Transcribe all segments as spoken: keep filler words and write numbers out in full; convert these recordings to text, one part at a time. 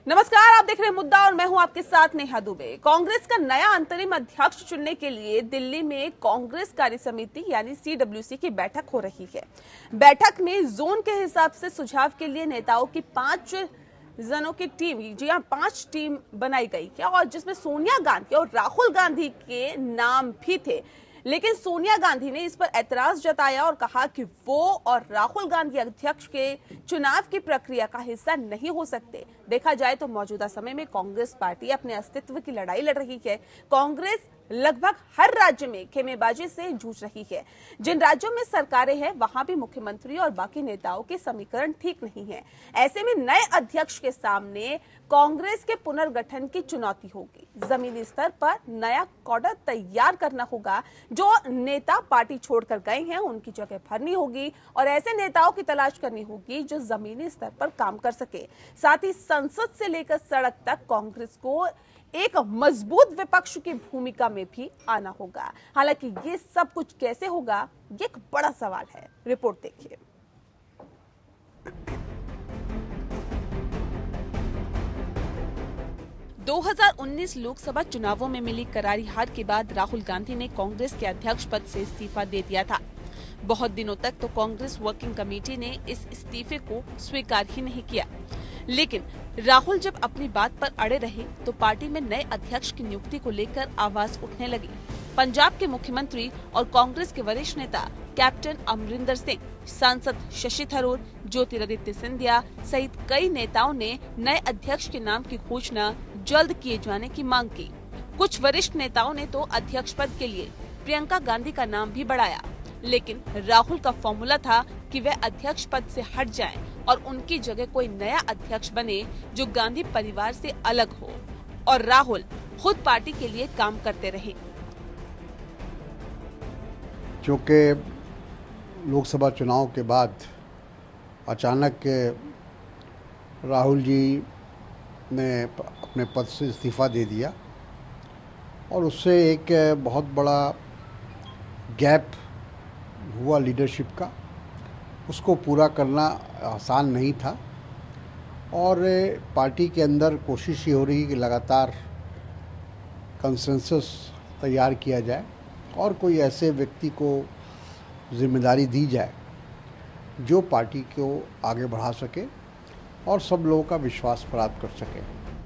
नमस्कार, आप देख रहे हैं मुद्दा और मैं हूं आपके साथ नेहा दुबे। कांग्रेस का नया अंतरिम अध्यक्ष चुनने के लिए दिल्ली में कांग्रेस कार्य समिति यानी सी डब्ल्यू सी की बैठक हो रही है। बैठक में जोन के हिसाब से सुझाव के लिए नेताओं की पांच जनों की टीम, जी हाँ, पांच टीम बनाई गई है और जिसमें सोनिया गांधी और राहुल गांधी के नाम भी थे। लेकिन सोनिया गांधी ने इस पर ऐतराज जताया और कहा कि वो और राहुल गांधी अध्यक्ष के चुनाव की प्रक्रिया का हिस्सा नहीं हो सकते। देखा जाए तो मौजूदा समय में कांग्रेस पार्टी अपने अस्तित्व की लड़ाई लड़ रही है। कांग्रेस लगभग हर राज्य में खेमेबाजी से जूझ रही है। जिन राज्यों में सरकारें हैं वहां भी मुख्यमंत्री और बाकी नेताओं के समीकरण ठीक नहीं है। ऐसे में नए अध्यक्ष के सामने कांग्रेस के पुनर्गठन की चुनौती होगी। जमीनी स्तर पर नया कॉडर तैयार करना होगा। जो नेता पार्टी छोड़कर गए हैं उनकी जगह भरनी होगी और ऐसे नेताओं की तलाश करनी होगी जो जमीनी स्तर पर काम कर सके। साथ ही संसद से लेकर सड़क तक कांग्रेस को एक मजबूत विपक्ष की भूमिका में भी आना होगा। हालांकि ये सब कुछ कैसे होगा, ये एक बड़ा सवाल है। रिपोर्ट देखिए। दो हज़ार उन्नीस लोकसभा चुनावों में मिली करारी हार के बाद राहुल गांधी ने कांग्रेस के अध्यक्ष पद से इस्तीफा दे दिया था। बहुत दिनों तक तो कांग्रेस वर्किंग कमेटी ने इस इस्तीफे को स्वीकार ही नहीं किया। लेकिन राहुल जब अपनी बात पर अड़े रहे तो पार्टी में नए अध्यक्ष की नियुक्ति को लेकर आवाज उठने लगी। पंजाब के मुख्यमंत्री और कांग्रेस के वरिष्ठ नेता कैप्टन अमरिंदर सिंह, सांसद शशि थरूर, ज्योतिरादित्य सिंधिया सहित कई नेताओं ने नए अध्यक्ष के नाम की घोषणा जल्द किए जाने की मांग की। कुछ वरिष्ठ नेताओं ने तो अध्यक्ष पद के लिए प्रियंका गांधी का नाम भी बढ़ाया। लेकिन राहुल का फॉर्मूला था कि वे अध्यक्ष पद से हट जाएं और उनकी जगह कोई नया अध्यक्ष बने जो गांधी परिवार से अलग हो, और राहुल खुद पार्टी के लिए काम करते रहे। क्योंकि लोकसभा चुनाव के बाद अचानक राहुल जी ने अपने पद से इस्तीफा दे दिया और उससे एक बहुत बड़ा गैप हुआ लीडरशिप का। उसको पूरा करना आसान नहीं था और पार्टी के अंदर कोशिश ये हो रही है कि लगातार कंसेंसस तैयार किया जाए और कोई ऐसे व्यक्ति को जिम्मेदारी दी जाए जो पार्टी को आगे बढ़ा सके और सब लोगों का विश्वास प्राप्त कर सके।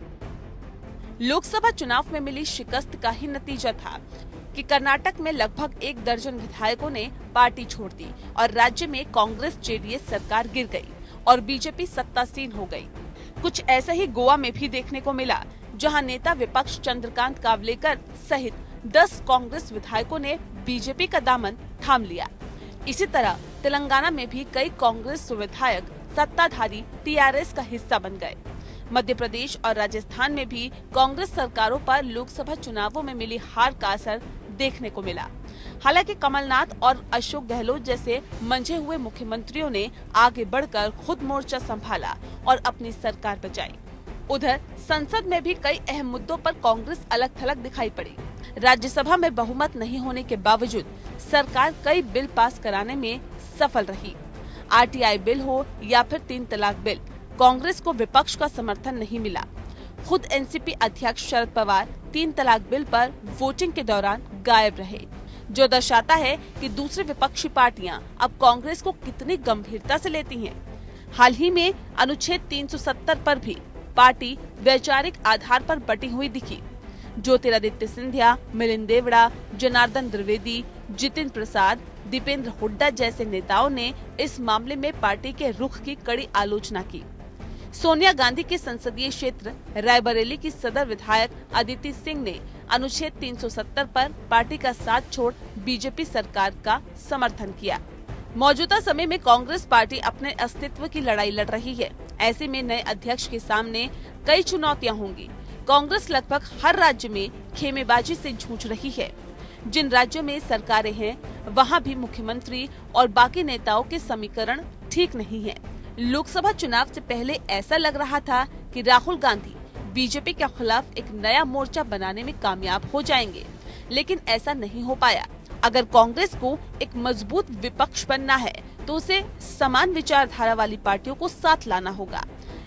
लोकसभा चुनाव में मिली शिकस्त का ही नतीजा था कि कर्नाटक में लगभग एक दर्जन विधायकों ने पार्टी छोड़ दी और राज्य में कांग्रेस जे डी एस सरकार गिर गई और बी जे पी सत्तासीन हो गई। कुछ ऐसा ही गोवा में भी देखने को मिला, जहां नेता विपक्ष चंद्रकांत कावलेकर सहित दस कांग्रेस विधायकों ने बी जे पी का दामन थाम लिया। इसी तरह तेलंगाना में भी कई कांग्रेस विधायक सत्ताधारी टी आर एस का हिस्सा बन गए। मध्य प्रदेश और राजस्थान में भी कांग्रेस सरकारों पर लोकसभा चुनावों में मिली हार का असर देखने को मिला। हालांकि कमलनाथ और अशोक गहलोत जैसे मंझे हुए मुख्यमंत्रियों ने आगे बढ़कर खुद मोर्चा संभाला और अपनी सरकार बचाई। उधर संसद में भी कई अहम मुद्दों पर कांग्रेस अलग थलग दिखाई पड़ी। राज्यसभा में बहुमत नहीं होने के बावजूद सरकार कई बिल पास कराने में सफल रही। आर टी आई बिल हो या फिर तीन तलाक बिल, कांग्रेस को विपक्ष का समर्थन नहीं मिला। खुद एन सी पी अध्यक्ष शरद पवार तीन तलाक बिल पर वोटिंग के दौरान गायब रहे, जो दर्शाता है कि दूसरी विपक्षी पार्टियां अब कांग्रेस को कितनी गंभीरता से लेती हैं। हाल ही में अनुच्छेद तीन सौ सत्तर पर भी पार्टी वैचारिक आधार पर बटी हुई दिखी। ज्योतिरादित्य सिंधिया, मिलिंद देवड़ा, जनार्दन द्विवेदी, जितिन प्रसाद, दीपेंद्र हुड्डा जैसे नेताओं ने इस मामले में पार्टी के रुख की कड़ी आलोचना की। सोनिया गांधी के संसदीय क्षेत्र रायबरेली की सदर विधायक अदिति सिंह ने अनुच्छेद तीन सौ सत्तर पर पार्टी का साथ छोड़ बी जे पी सरकार का समर्थन किया। मौजूदा समय में कांग्रेस पार्टी अपने अस्तित्व की लड़ाई लड़ रही है। ऐसे में नए अध्यक्ष के सामने कई चुनौतियां होंगी। कांग्रेस लगभग हर राज्य में खेमेबाजी से जूझ रही है। जिन राज्यों में सरकारें हैं वहां भी मुख्यमंत्री और बाकी नेताओं के समीकरण ठीक नहीं है। लोकसभा चुनाव से पहले ऐसा लग रहा था कि Rahul Gandhi B J P के खिलाफ एक नया मोर्चा बनाने में कामयाब हो जाएंगे, लेकिन ऐसा नहीं हो पाया। अगर कांग्रेस को एक मजबूत विपक्ष बनना है तो उसे समान विचारधारा वाली पार्टियों को साथ लाना होगा।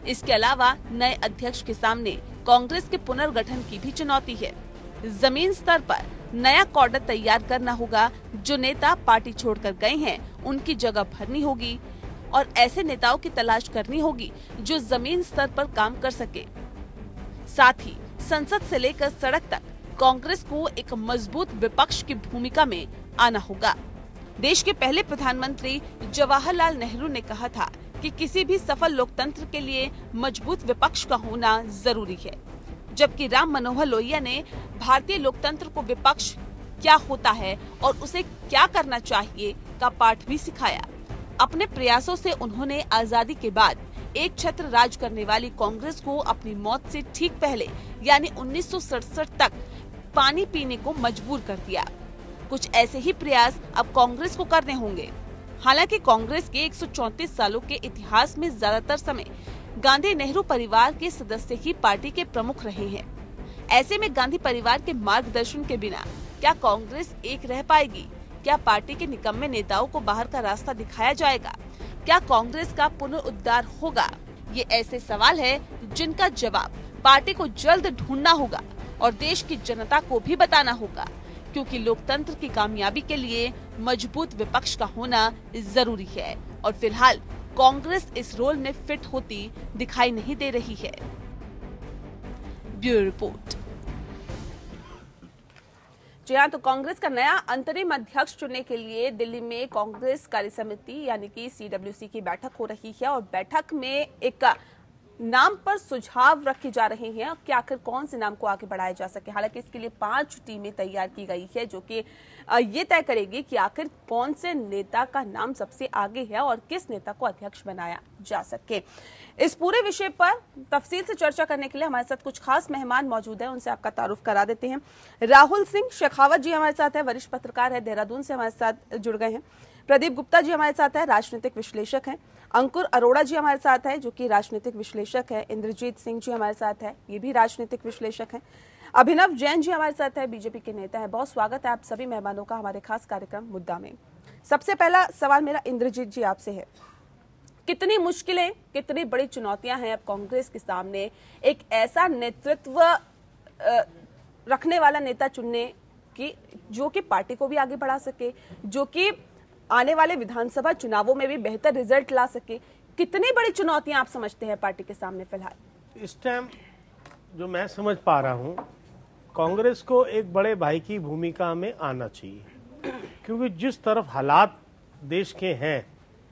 इसके अलावा नए अध्यक्ष के सामने कांग्रेस के पुनर्गठन की भी चुनौती है। जमीन स्तर पर नया कॉडर तैयार करना होगा। जो नेता पार्टी छोड़कर गए हैं उनकी जगह भरनी होगी और ऐसे नेताओं की तलाश करनी होगी जो जमीन स्तर पर काम कर सके। साथ ही संसद से लेकर सड़क तक कांग्रेस को एक मजबूत विपक्ष की भूमिका में आना होगा। देश के पहले प्रधानमंत्री जवाहरलाल नेहरू ने कहा था कि किसी भी सफल लोकतंत्र के लिए मजबूत विपक्ष का होना जरूरी है, जबकि राम मनोहर लोहिया ने भारतीय लोकतंत्र को विपक्ष क्या होता है और उसे क्या करना चाहिए का पाठ भी सिखाया। अपने प्रयासों से उन्होंने आजादी के बाद एक छत्र राज करने वाली कांग्रेस को अपनी मौत से ठीक पहले यानी उन्नीस सौ सड़सठ तक पानी पीने को मजबूर कर दिया। कुछ ऐसे ही प्रयास अब कांग्रेस को करने होंगे। हालांकि कांग्रेस के एक सौ चौंतीस सालों के इतिहास में ज्यादातर समय गांधी नेहरू परिवार के सदस्य ही पार्टी के प्रमुख रहे हैं। ऐसे में गांधी परिवार के मार्गदर्शन के बिना क्या कांग्रेस एक रह पाएगी? क्या पार्टी के निकम्मे नेताओं को बाहर का रास्ता दिखाया जाएगा? क्या कांग्रेस का पुनरुद्धार होगा? ये ऐसे सवाल है जिनका जवाब पार्टी को जल्द ढूंढना होगा और देश की जनता को भी बताना होगा, क्योंकि लोकतंत्र की कामयाबी के लिए मजबूत विपक्ष का होना जरूरी है और फिलहाल कांग्रेस इस रोल में फिट होती दिखाई नहीं दे रही है। Bureau report. जी हाँ, तो कांग्रेस का नया अंतरिम अध्यक्ष चुनने के लिए दिल्ली में कांग्रेस कार्य समिति यानी कि सी डब्ल्यू सी की बैठक हो रही है और बैठक में एक नाम पर सुझाव रखे जा रहे हैं कि आखिर कौन से नाम को आगे बढ़ाया जा सके। हालांकि इसके लिए पांच टीमें तैयार की गई है जो कि ये तय करेगी कि आखिर कौन से नेता का नाम सबसे आगे है और किस नेता को अध्यक्ष बनाया जा सके। इस पूरे विषय पर तफसील से चर्चा करने के लिए हमारे साथ कुछ खास मेहमान मौजूद हैं, उनसे आपका तारुफ करा देते हैं। राहुल सिंह शेखावत जी हमारे साथ है, वरिष्ठ पत्रकार है, देहरादून से हमारे साथ जुड़ गए हैं। प्रदीप गुप्ता जी हमारे साथ है, राजनीतिक विश्लेषक हैं। अंकुर अरोड़ा जी हमारे साथ है जो कि राजनीतिक विश्लेषक है। इंद्रजीत सिंह जी हमारे साथ है, ये भी राजनीतिक विश्लेषक हैं। अभिनव जैन जी हमारे साथ है, बीजेपी के नेता है। बहुत स्वागत है आप सभी मेहमानों का हमारे खास कार्यक्रम मुद्दा में। सबसे पहला सवाल मेरा इंद्रजीत जी आपसे है, कितनी मुश्किलें, कितनी बड़ी चुनौतियां हैं अब कांग्रेस के सामने एक ऐसा नेतृत्व रखने वाला नेता चुनने की जो कि पार्टी को भी आगे बढ़ा सके, जो कि आने वाले विधानसभा चुनावों में भी बेहतर रिजल्ट ला सके। कितनी बड़ी चुनौतियां आप समझते हैं पार्टी के सामने फिलहाल? इस टाइम जो मैं समझ पा रहा हूं, कांग्रेस को एक बड़े भाई की भूमिका में आना चाहिए, क्योंकि जिस तरफ हालात देश के हैं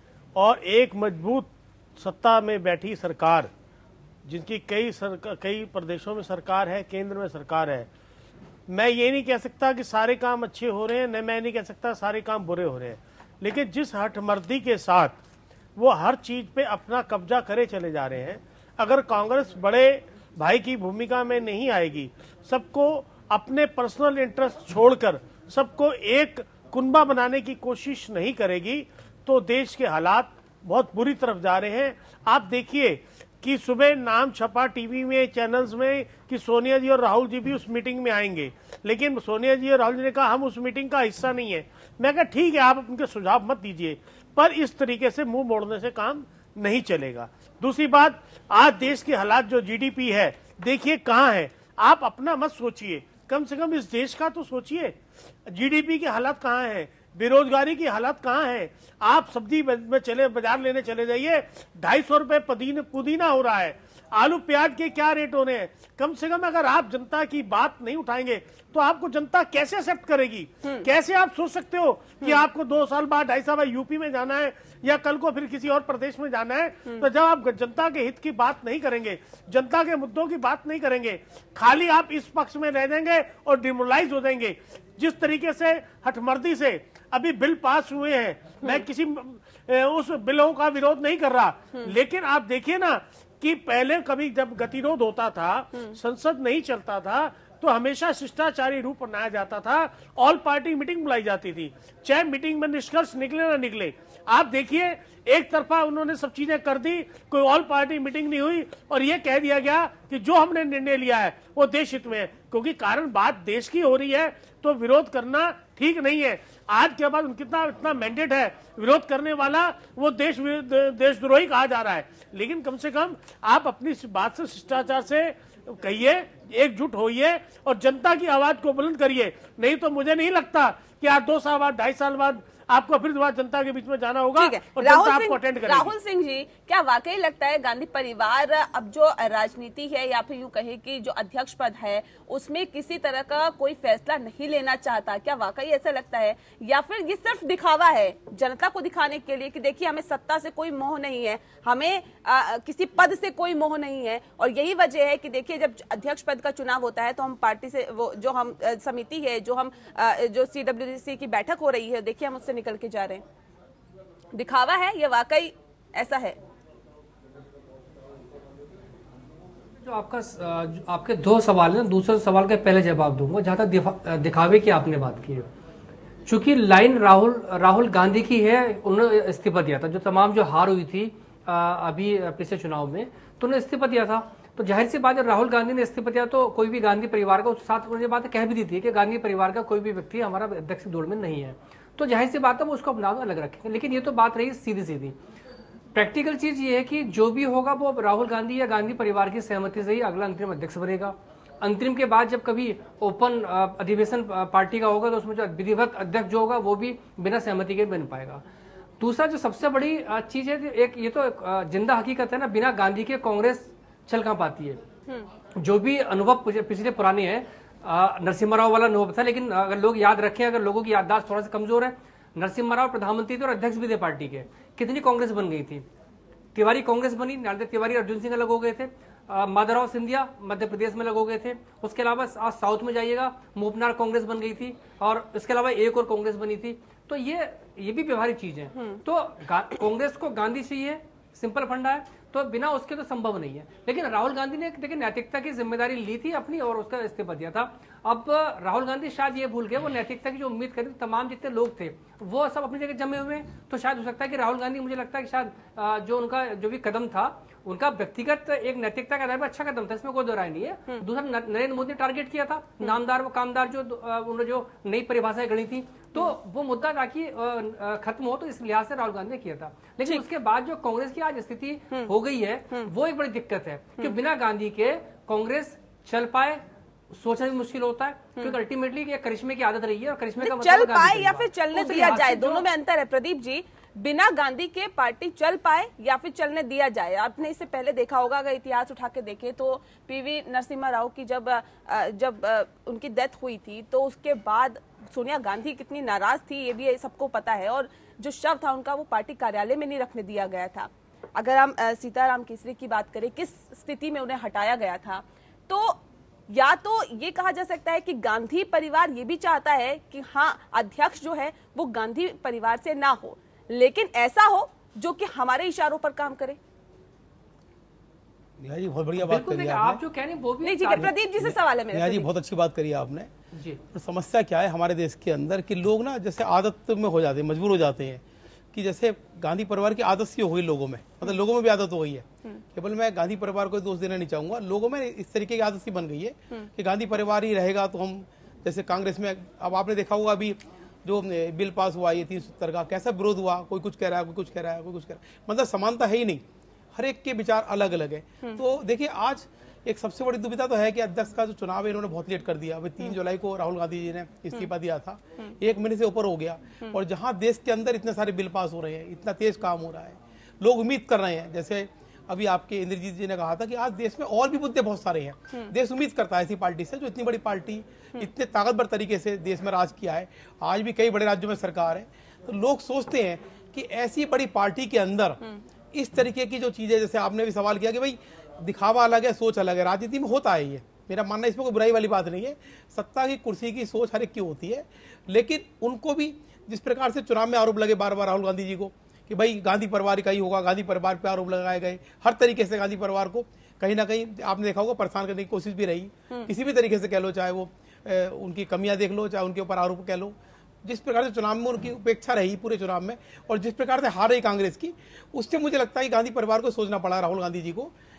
और एक मजबूत सत्ता में बैठी सरकार, जिनकी कई सरकार कई प्रदेशों में सरकार है, केंद्र में सरकार है, मैं ये नहीं कह सकता कि सारे काम अच्छे हो रहे हैं, न मैं नहीं कह सकता सारे काम बुरे हो रहे हैं, लेकिन जिस हठमर्दी के साथ वो हर चीज पे अपना कब्जा करे चले जा रहे हैं, अगर कांग्रेस बड़े भाई की भूमिका में नहीं आएगी, सबको अपने पर्सनल इंटरेस्ट छोड़कर सबको एक कुनबा बनाने की कोशिश नहीं करेगी, तो देश के हालात बहुत बुरी तरफ जा रहे हैं। आप देखिए कि सुबह नाम छपा टीवी में, चैनल्स में कि सोनिया जी और राहुल जी भी उस मीटिंग में आएंगे, लेकिन सोनिया जी और राहुल जी ने कहा हम उस मीटिंग का हिस्सा नहीं है। मैं कहा ठीक है, आप उनके सुझाव मत दीजिए, पर इस तरीके से मुंह मोड़ने से काम नहीं चलेगा। दूसरी बात, आज देश के हालात जो जीडीपी है देखिए कहाँ है। आप अपना मत सोचिए, कम से कम इस देश का तो सोचिए। जीडीपी के हालात कहाँ हैं, बेरोजगारी की हालत कहाँ है। आप सब्जी में चले बाजार लेने चले जाइए, ढाई सौ रुपए पुदीना हो रहा है, आलू प्याज के क्या रेट हो रहे हैं। कम से कम अगर आप जनता की बात नहीं उठाएंगे तो आपको जनता कैसे एक्सेप्ट करेगी? कैसे आप सोच सकते हो कि आपको दो साल बाद ढाई साल बाद यूपी में जाना है या कल को फिर किसी और प्रदेश में जाना है, तो जब आप जनता के हित की बात नहीं करेंगे, जनता के मुद्दों की बात नहीं करेंगे, खाली आप इस पक्ष में रह जाएंगे और डिमोरलाइज हो जाएंगे। जिस तरीके से हठमर्दी से अभी बिल पास हुए हैं, मैं किसी उस बिलों का विरोध नहीं कर रहा, लेकिन आप देखिए ना कि पहले कभी जब गतिरोध होता था, संसद नहीं चलता था, तो हमेशा शिष्टाचारी रूप अपनाया जाता था, ऑल पार्टी मीटिंग बुलाई जाती थी, चाहे मीटिंग में निष्कर्ष निकले ना निकले। आप देखिए एक तरफा उन्होंने सब चीजें कर दी, कोई ऑल पार्टी मीटिंग नहीं हुई और ये कह दिया गया कि जो हमने निर्णय लिया है वो देश हित में है। क्योंकि कारण बात देश की हो रही है तो विरोध करना ठीक नहीं है। आज के बाद कितना इतना मैंडेट है, विरोध करने वाला वो देश देशद्रोही कहा जा रहा है। लेकिन कम से कम आप अपनी बात से, शिष्टाचार से कहिए, एकजुट होइए और जनता की आवाज को बुलंद करिए। नहीं तो मुझे नहीं लगता कि आज दो साल बाद, ढाई साल बाद आपको फिर दोबारा जनता के बीच में जाना होगा और जनता आपको अटेंड करेगी। राहुल सिंह जी, क्या वाकई लगता है गांधी परिवार अब जो राजनीति है या फिर यूं कहे कि जो अध्यक्ष पद है उसमें किसी तरह का कोई फैसला नहीं लेना चाहता? क्या वाकई ऐसा लगता है, या फिर ये सिर्फ दिखावा है जनता को दिखाने के लिए कि देखिए हमें सत्ता से कोई मोह नहीं है, हमें आ, किसी पद से कोई मोह नहीं है, और यही वजह है कि देखिए जब अध्यक्ष पद का चुनाव होता है तो हम पार्टी से, वो जो हम समिति है, जो हम जो सीडब्ल्यूसी की बैठक हो रही है, देखिए हम उससे निकल के जा रहे हैं। दिखावा है या वाकई ऐसा है? जो आपका जो आपके दो सवाल हैं, दूसरे सवाल का पहले जवाब दूंगा। जहां तक दिखावे की आपने बात की है, चूंकि लाइन राहुल राहुल गांधी की है, उन्होंने इस्तीफा दिया था। जो तमाम जो हार हुई थी अभी पिछले चुनाव में, तो उन्होंने इस्तीफा दिया था। तो जाहिर सी बात है, राहुल गांधी ने इस्तीफा दिया तो कोई भी गांधी परिवार का, उस साथ उन्होंने बात कह भी दी थी कि गांधी परिवार का कोई भी व्यक्ति हमारा अध्यक्ष दौड़ में नहीं है। तो जाहिर सी बात है वो उसको अपना अलग रखेंगे। लेकिन ये तो बात रही सीधी सीधी। प्रैक्टिकल चीज ये है कि जो भी होगा वो राहुल गांधी या गांधी परिवार की सहमति से ही अगला अंतरिम अध्यक्ष बनेगा। अंतरिम के बाद जब कभी ओपन अधिवेशन पार्टी का होगा तो उसमें जो विधिवत अध्यक्ष जो होगा वो भी बिना सहमति के बन पाएगा। दूसरा जो सबसे बड़ी चीज है, एक ये तो जिंदा हकीकत है ना, बिना गांधी के कांग्रेस चल कहां पाती है। जो भी अनुभव पिछले पुराने हैं, नरसिम्हा राव वाला अनुभव था, लेकिन अगर लोग याद रखें, अगर लोगों की याददाश्त थोड़ा सा कमजोर है, नरसिम्हा राव प्रधानमंत्री थे और अध्यक्ष भी थे पार्टी के। कितनी कांग्रेस बन गई थी? तिवारी कांग्रेस बनी, नारायण तिवारी अर्जुन सिंह अलग हो गए थे, माधवराव सिंधिया मध्य प्रदेश में अलग हो गए थे। उसके अलावा आज साउथ में जाइएगा, मूपनार कांग्रेस बन गई थी, और इसके अलावा एक और कांग्रेस बनी थी। तो ये ये भी व्यवहारिक चीज है। तो कांग्रेस को गांधी चाहिए, सिंपल फंडा है, तो बिना उसके तो संभव नहीं है। लेकिन राहुल गांधी ने देखिए नैतिकता की जिम्मेदारी ली थी अपनी और उसका इस्तीफा दिया था। अब राहुल गांधी शायद ये भूल गए, वो नैतिकता की जो उम्मीद करी, तमाम जितने लोग थे वो सब अपनी जगह जमे हुए हैं। तो शायद हो सकता है कि राहुल गांधी, मुझे लगता है कि शायद जो उनका जो भी कदम था, उनका व्यक्तिगत एक नैतिकता के आधार पर अच्छा कदम था, इसमें कोई दो राय नहीं है। दूसरा, नरेंद्र मोदी ने टारगेट किया था नामदार व कामदार, जो उन्होंने जो नई परिभाषाएं गढ़ी थी, तो वो मुद्दा ताकि खत्म हो, तो इस लिहाज से राहुल गांधी ने किया था। लेकिन उसके बाद जो कांग्रेस की आज स्थिति हो गई है, वो एक बड़ी दिक्कत है कि बिना गांधी के कांग्रेस चल पाए, सोचना भी मुश्किल होता है, क्योंकि अल्टीमेटली ये करिश्मे की आदत रही है, और करिश्मे का चल पाए या फिर चलने दिया जाए, दोनों में अंतर है। प्रदीप जी, बिना गांधी के पार्टी चल पाए या फिर चलने दिया जाए? आपने इससे पहले देखा होगा, अगर इतिहास उठा के देखें तो पीवी नरसिम्हा राव की जब जब उनकी डेथ हुई थी, तो उसके बाद सोनिया गांधी कितनी नाराज थी, ये भी सबको पता है। और जो शव था उनका, वो पार्टी कार्यालय में नहीं रखने दिया गया था। अगर हम सीताराम केसरी की बात करें, किस स्थिति में उन्हें हटाया गया था, तो या तो ये कहा जा सकता है कि गांधी परिवार ये भी चाहता है कि हाँ, अध्यक्ष जो है वो गांधी परिवार से ना हो, लेकिन ऐसा हो जो कि हमारे इशारों पर काम करे। नेहा जी बहुत बढ़िया बात करी आप जो कह रहे हैं वो भी नहीं, ठीक है, प्रदीप जी से सवाल है मेरा। नेहा जी बहुत अच्छी बात करी आपने जी। तो समस्या क्या है हमारे देश के अंदर कि लोग ना जैसे आदत में हो जाते हैं, मजबूर हो जाते हैं कि जैसे गांधी परिवार की आदत सी हो गई लोगों में, मतलब लोगों में भी आदत हो गई है। केवल मैं गांधी परिवार को दोष देना नहीं चाहूंगा, लोगों में इस तरीके की आदत सी बन गई है कि गांधी परिवार ही रहेगा तो हम, जैसे कांग्रेस में अब आपने देखा होगा अभी जो बिल पास हुआ ये तीन सौ सत्तर का, कैसा विरोध हुआ, कोई कुछ कह रहा है, कोई कुछ कह रहा है, कोई कुछ कह रहा है, मतलब समानता है ही नहीं, हर एक के विचार अलग अलग है। तो देखिए आज एक सबसे बड़ी दुविधा तो है कि अध्यक्ष का जो चुनाव है इन्होंने बहुत लेट कर दिया। अभी तीन जुलाई को राहुल गांधी जी ने इस्तीफा दिया था, एक महीने से ऊपर हो गया, और जहां देश के अंदर इतने सारे बिल पास हो रहे हैं, इतना तेज काम हो रहा है, लोग उम्मीद कर रहे हैं, जैसे अभी आपके इंद्रजीत जी ने कहा था कि आज देश में और भी मुद्दे बहुत सारे हैं। देश उम्मीद करता है ऐसी पार्टी से जो इतनी बड़ी पार्टी इतने ताकतवर तरीके से देश में राज किया है, आज भी कई बड़े राज्यों में सरकार है। तो लोग सोचते हैं कि ऐसी बड़ी पार्टी के अंदर इस तरीके की जो चीजें, जैसे आपने भी सवाल किया कि भाई दिखावा अलग है, सोच अलग है, राजनीति में होता है ये, मेरा मानना इसमें कोई बुराई वाली बात नहीं है। सत्ता की कुर्सी की सोच हर एक की होती है, लेकिन उनको भी जिस प्रकार से चुनाव में आरोप लगे बार बार राहुल गांधी जी को कि भाई गांधी परिवार का ही होगा, गांधी परिवार पर आरोप लगाए गए, हर तरीके से गांधी परिवार को कहीं ना कहीं आपने देखा होगा परेशान करने की कोशिश भी रही, किसी भी तरीके से कह लो, चाहे वो ए, उनकी कमियां देख लो, चाहे उनके ऊपर आरोप कह लो। जिस प्रकार से चुनाव में उनकी उपेक्षा रही पूरे चुनाव में, और जिस प्रकार से हार रही कांग्रेस की, उससे मुझे लगता है कि गांधी परिवार को सोचना पड़ा राहुल गांधी जी को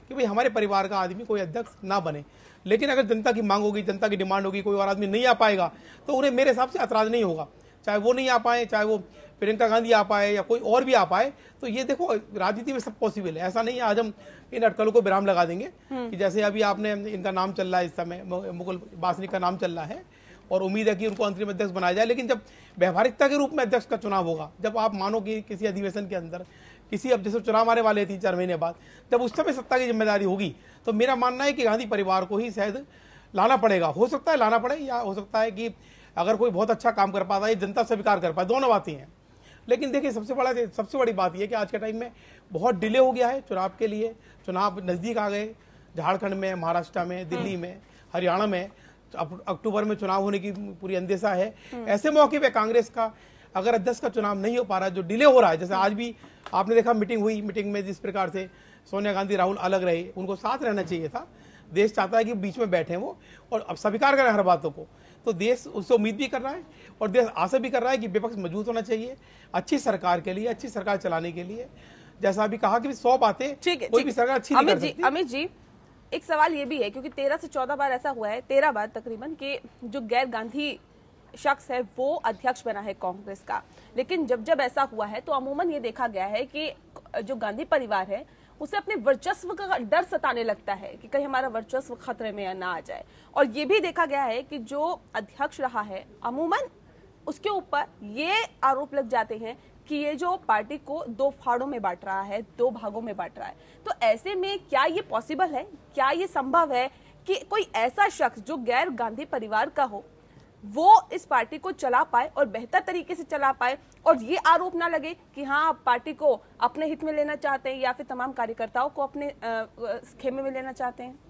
कि भाई हमारे परिवार का आदमी कोई अध्यक्ष ना बने। लेकिन अगर जनता की मांग होगी, जनता की डिमांड होगी, कोई और आदमी नहीं आ पाएगा तो उन्हें मेरे हिसाब से ऐतराज नहीं होगा। चाहे वो नहीं आ पाए, चाहे वो प्रियंका गांधी आ पाए या कोई और भी आ पाए, तो ये देखो राजनीति में सब पॉसिबल है। ऐसा नहीं है आज हम इन अटकलों को विराम लगा देंगे कि जैसे अभी आपने इनका नाम चल रहा है, इस समय मुकुल वासनिक का नाम चल रहा है और उम्मीद है कि उनको अंतरिम अध्यक्ष बनाया जाए। लेकिन जब व्यवहारिकता के रूप में अध्यक्ष का चुनाव होगा, जब आप मानो कि किसी अधिवेशन के अंदर किसी, अब जैसे चुनाव आने वाले तीन चार महीने बाद, जब उस समय सत्ता की जिम्मेदारी होगी, तो मेरा मानना है कि गांधी परिवार को ही शायद लाना पड़ेगा। हो सकता है लाना पड़े, या हो सकता है कि अगर कोई बहुत अच्छा काम कर पाता है, जनता स्वीकार कर पाए, दोनों बातें हैं। लेकिन देखिए सबसे बड़ा सबसे बड़ी बात यह कि आज के टाइम में बहुत डिले हो गया है चुनाव के लिए। चुनाव नज़दीक आ गए, झारखंड में, महाराष्ट्र में, दिल्ली में, हरियाणा में अक्टूबर में चुनाव होने की पूरी अंदेशा है। ऐसे मौके पे कांग्रेस का अगर अध्यक्ष का चुनाव नहीं हो पा रहा है, जो डिले हो रहा है, जैसे आज भी आपने देखा मीटिंग हुई, मीटिंग में जिस प्रकार से सोनिया गांधी राहुल अलग रहे, उनको साथ रहना चाहिए था। देश चाहता है कि बीच में बैठे वो और अब स्वीकार करें हर बातों को, तो देश उससे उम्मीद भी कर रहा है और देश आशा भी कर रहा है कि विपक्ष मजबूत होना चाहिए अच्छी सरकार के लिए, अच्छी सरकार चलाने के लिए। जैसा अभी कहा कि सौ बातें, कोई भी सरकार अच्छी नहीं कर सकती। अमित जी, एक सवाल ये भी है, क्योंकि तेरह से चौदह बार ऐसा हुआ है, तेरह बार तकरीबन, कि जो गैर गांधी शख्स है वो अध्यक्ष बना है कांग्रेस का। लेकिन जब जब ऐसा हुआ है तो अमूमन ये देखा गया है कि जो गांधी परिवार है उसे अपने वर्चस्व का डर सताने लगता है कि कहीं हमारा वर्चस्व खतरे में ना आ जाए। और ये भी देखा गया है कि जो अध्यक्ष रहा है अमूमन उसके ऊपर ये आरोप लग जाते हैं कि ये जो पार्टी को दो फाड़ों में बांट रहा है, दो भागों में बांट रहा है। तो ऐसे में क्या ये पॉसिबल है, क्या ये संभव है कि कोई ऐसा शख्स जो गैर गांधी परिवार का हो वो इस पार्टी को चला पाए और बेहतर तरीके से चला पाए, और ये आरोप ना लगे कि हाँ आप पार्टी को अपने हित में लेना चाहते हैं या फिर तमाम कार्यकर्ताओं को अपने खेमे में लेना चाहते हैं?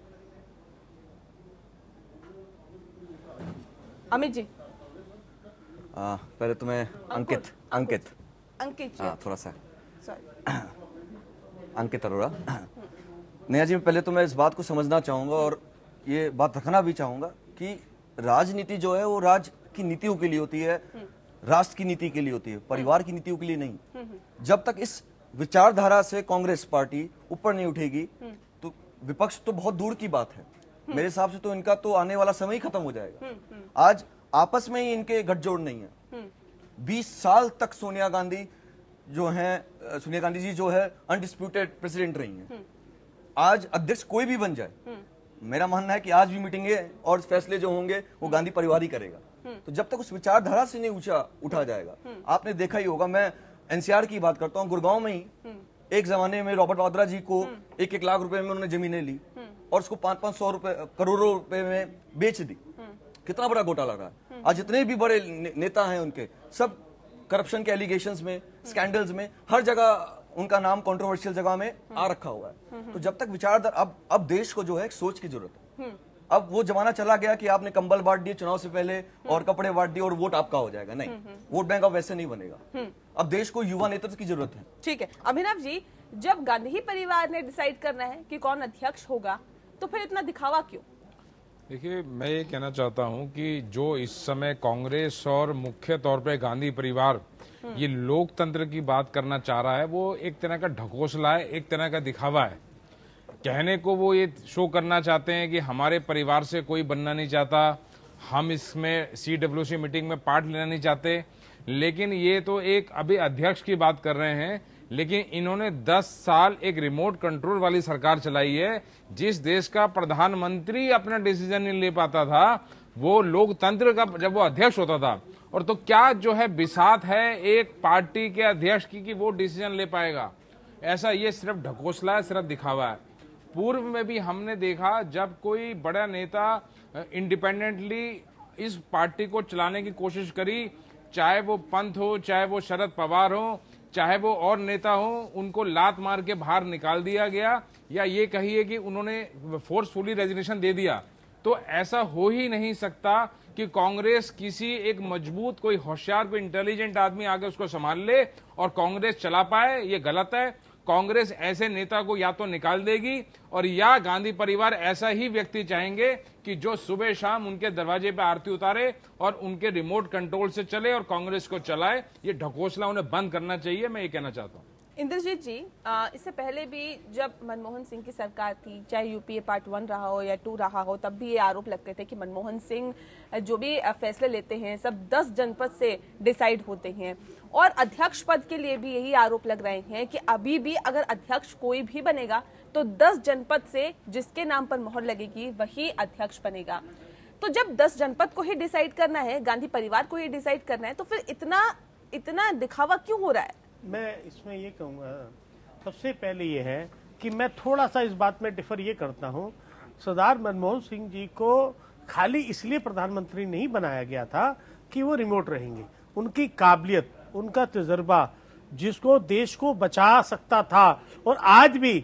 अमित जी, आ, पहले तुम्हें अंकित अंकित अंकित हाँ थोड़ा सा सॉरी अंकित अरोड़ा। नेहा जी, मैं पहले तो मैं इस बात को समझना चाहूंगा और ये बात रखना भी चाहूंगा कि राजनीति जो है वो राज्य की नीतियों के लिए होती है, राष्ट्र की नीति के लिए होती है, परिवार की नीतियों के लिए नहीं। जब तक इस विचारधारा से कांग्रेस पार्टी ऊपर नहीं उठेगी तो विपक्ष तो बहुत दूर की बात है। मेरे हिसाब से तो इनका तो आने वाला समय ही खत्म हो जाएगा। आज आपस में ही इनके गठजोड़ नहीं है। बीस साल तक सोनिया गांधी जो है सोनिया गांधी जी जो है अनडिस्प्यूटेड प्रेसिडेंट रही हैं। आज अध्यक्ष कोई भी बन जाए, मेरा मानना है कि आज भी मीटिंगे और फैसले जो होंगे वो गांधी परिवार ही करेगा। तो जब तक उस विचारधारा से नहीं ऊंचा उठा जाएगा, आपने देखा ही होगा, मैं एनसीआर की बात करता हूँ, गुड़गांव में ही एक जमाने में रॉबर्ट वाड्रा जी को एक एक लाख रुपए में उन्होंने जमीनें ली और उसको पांच पांच सौ रुपए करोड़ों रुपए में बेच दी। कितना बड़ा घोटाला रहा है। आज जितने भी बड़े ने, नेता हैं उनके सब करप्शन के एलिगेशंस में, स्कैंडल्स में, हर जगह उनका नाम कंट्रोवर्शियल जगह में आ रखा हुआ है। तो जब तक विचारधारा, अब अब देश को जो है एक सोच की जरूरत है। अब वो जमाना चला गया कि आपने कंबल बांट दिए चुनाव से पहले और कपड़े बांट दिए और वोट आपका हो जाएगा। नहीं, वोट बैंक अब वैसे नहीं बनेगा। अब देश को युवा नेतृत्व की जरूरत है। ठीक है अभिनव जी, जब गांधी परिवार ने डिसाइड करना है कि कौन अध्यक्ष होगा तो फिर इतना दिखावा क्यों? देखिए, मैं ये कहना चाहता हूं कि जो इस समय कांग्रेस और मुख्य तौर पे गांधी परिवार ये लोकतंत्र की बात करना चाह रहा है, वो एक तरह का ढकोसला है, एक तरह का दिखावा है। कहने को वो ये शो करना चाहते हैं कि हमारे परिवार से कोई बनना नहीं चाहता, हम इसमें सीडब्ल्यूसी मीटिंग में पार्ट लेना नहीं चाहते, लेकिन ये तो एक अभी अध्यक्ष की बात कर रहे हैं। लेकिन इन्होंने दस साल एक रिमोट कंट्रोल वाली सरकार चलाई है। जिस देश का प्रधानमंत्री अपना डिसीजन नहीं ले पाता था, वो लोकतंत्र का जब वो अध्यक्ष होता था, और तो क्या जो है बिसात है एक पार्टी के अध्यक्ष की कि वो डिसीजन ले पाएगा? ऐसा ये सिर्फ ढकोसला है, सिर्फ दिखावा है। पूर्व में भी हमने देखा जब कोई बड़ा नेता इंडिपेंडेंटली इस पार्टी को चलाने की कोशिश करी, चाहे वो पंत हो, चाहे वो शरद पवार हो, चाहे वो और नेता हो, उनको लात मार के बाहर निकाल दिया गया, या ये कहिए कि उन्होंने फोर्सफुली रेजिग्नेशन दे दिया। तो ऐसा हो ही नहीं सकता कि कांग्रेस किसी एक मजबूत, कोई होशियार, कोई इंटेलिजेंट आदमी आगे उसको संभाल ले और कांग्रेस चला पाए। ये गलत है। कांग्रेस ऐसे नेता को या तो निकाल देगी और या गांधी परिवार ऐसा ही व्यक्ति चाहेंगे कि जो सुबह शाम उनके दरवाजे पे आरती उतारे और उनके रिमोट कंट्रोल से चले और कांग्रेस को चलाए। ये ढकोसला उन्हें बंद करना चाहिए, मैं ये कहना चाहता हूँ। इंद्रजीत जी, आ, इससे पहले भी जब मनमोहन सिंह की सरकार थी, चाहे यूपीए पार्ट वन रहा हो या टू रहा हो, तब भी ये आरोप लगते थे कि मनमोहन सिंह जो भी फैसले लेते हैं सब दस जनपद से डिसाइड होते हैं। और अध्यक्ष पद के लिए भी यही आरोप लग रहे हैं कि अभी भी अगर अध्यक्ष कोई भी बनेगा तो दस जनपद से जिसके नाम पर मोहर लगेगी वही अध्यक्ष बनेगा। तो जब दस जनपद को ही डिसाइड करना है, गांधी परिवार को ही डिसाइड करना है, तो फिर इतना इतना दिखावा क्यों हो रहा है? मैं इसमें ये कहूँगा, सबसे पहले ये है कि मैं थोड़ा सा इस बात में डिफर ये करता हूँ, सरदार मनमोहन सिंह जी को खाली इसलिए प्रधानमंत्री नहीं बनाया गया था कि वो रिमोट रहेंगे। उनकी काबिलियत, उनका तजुर्बा जिसको देश को बचा सकता था, और आज भी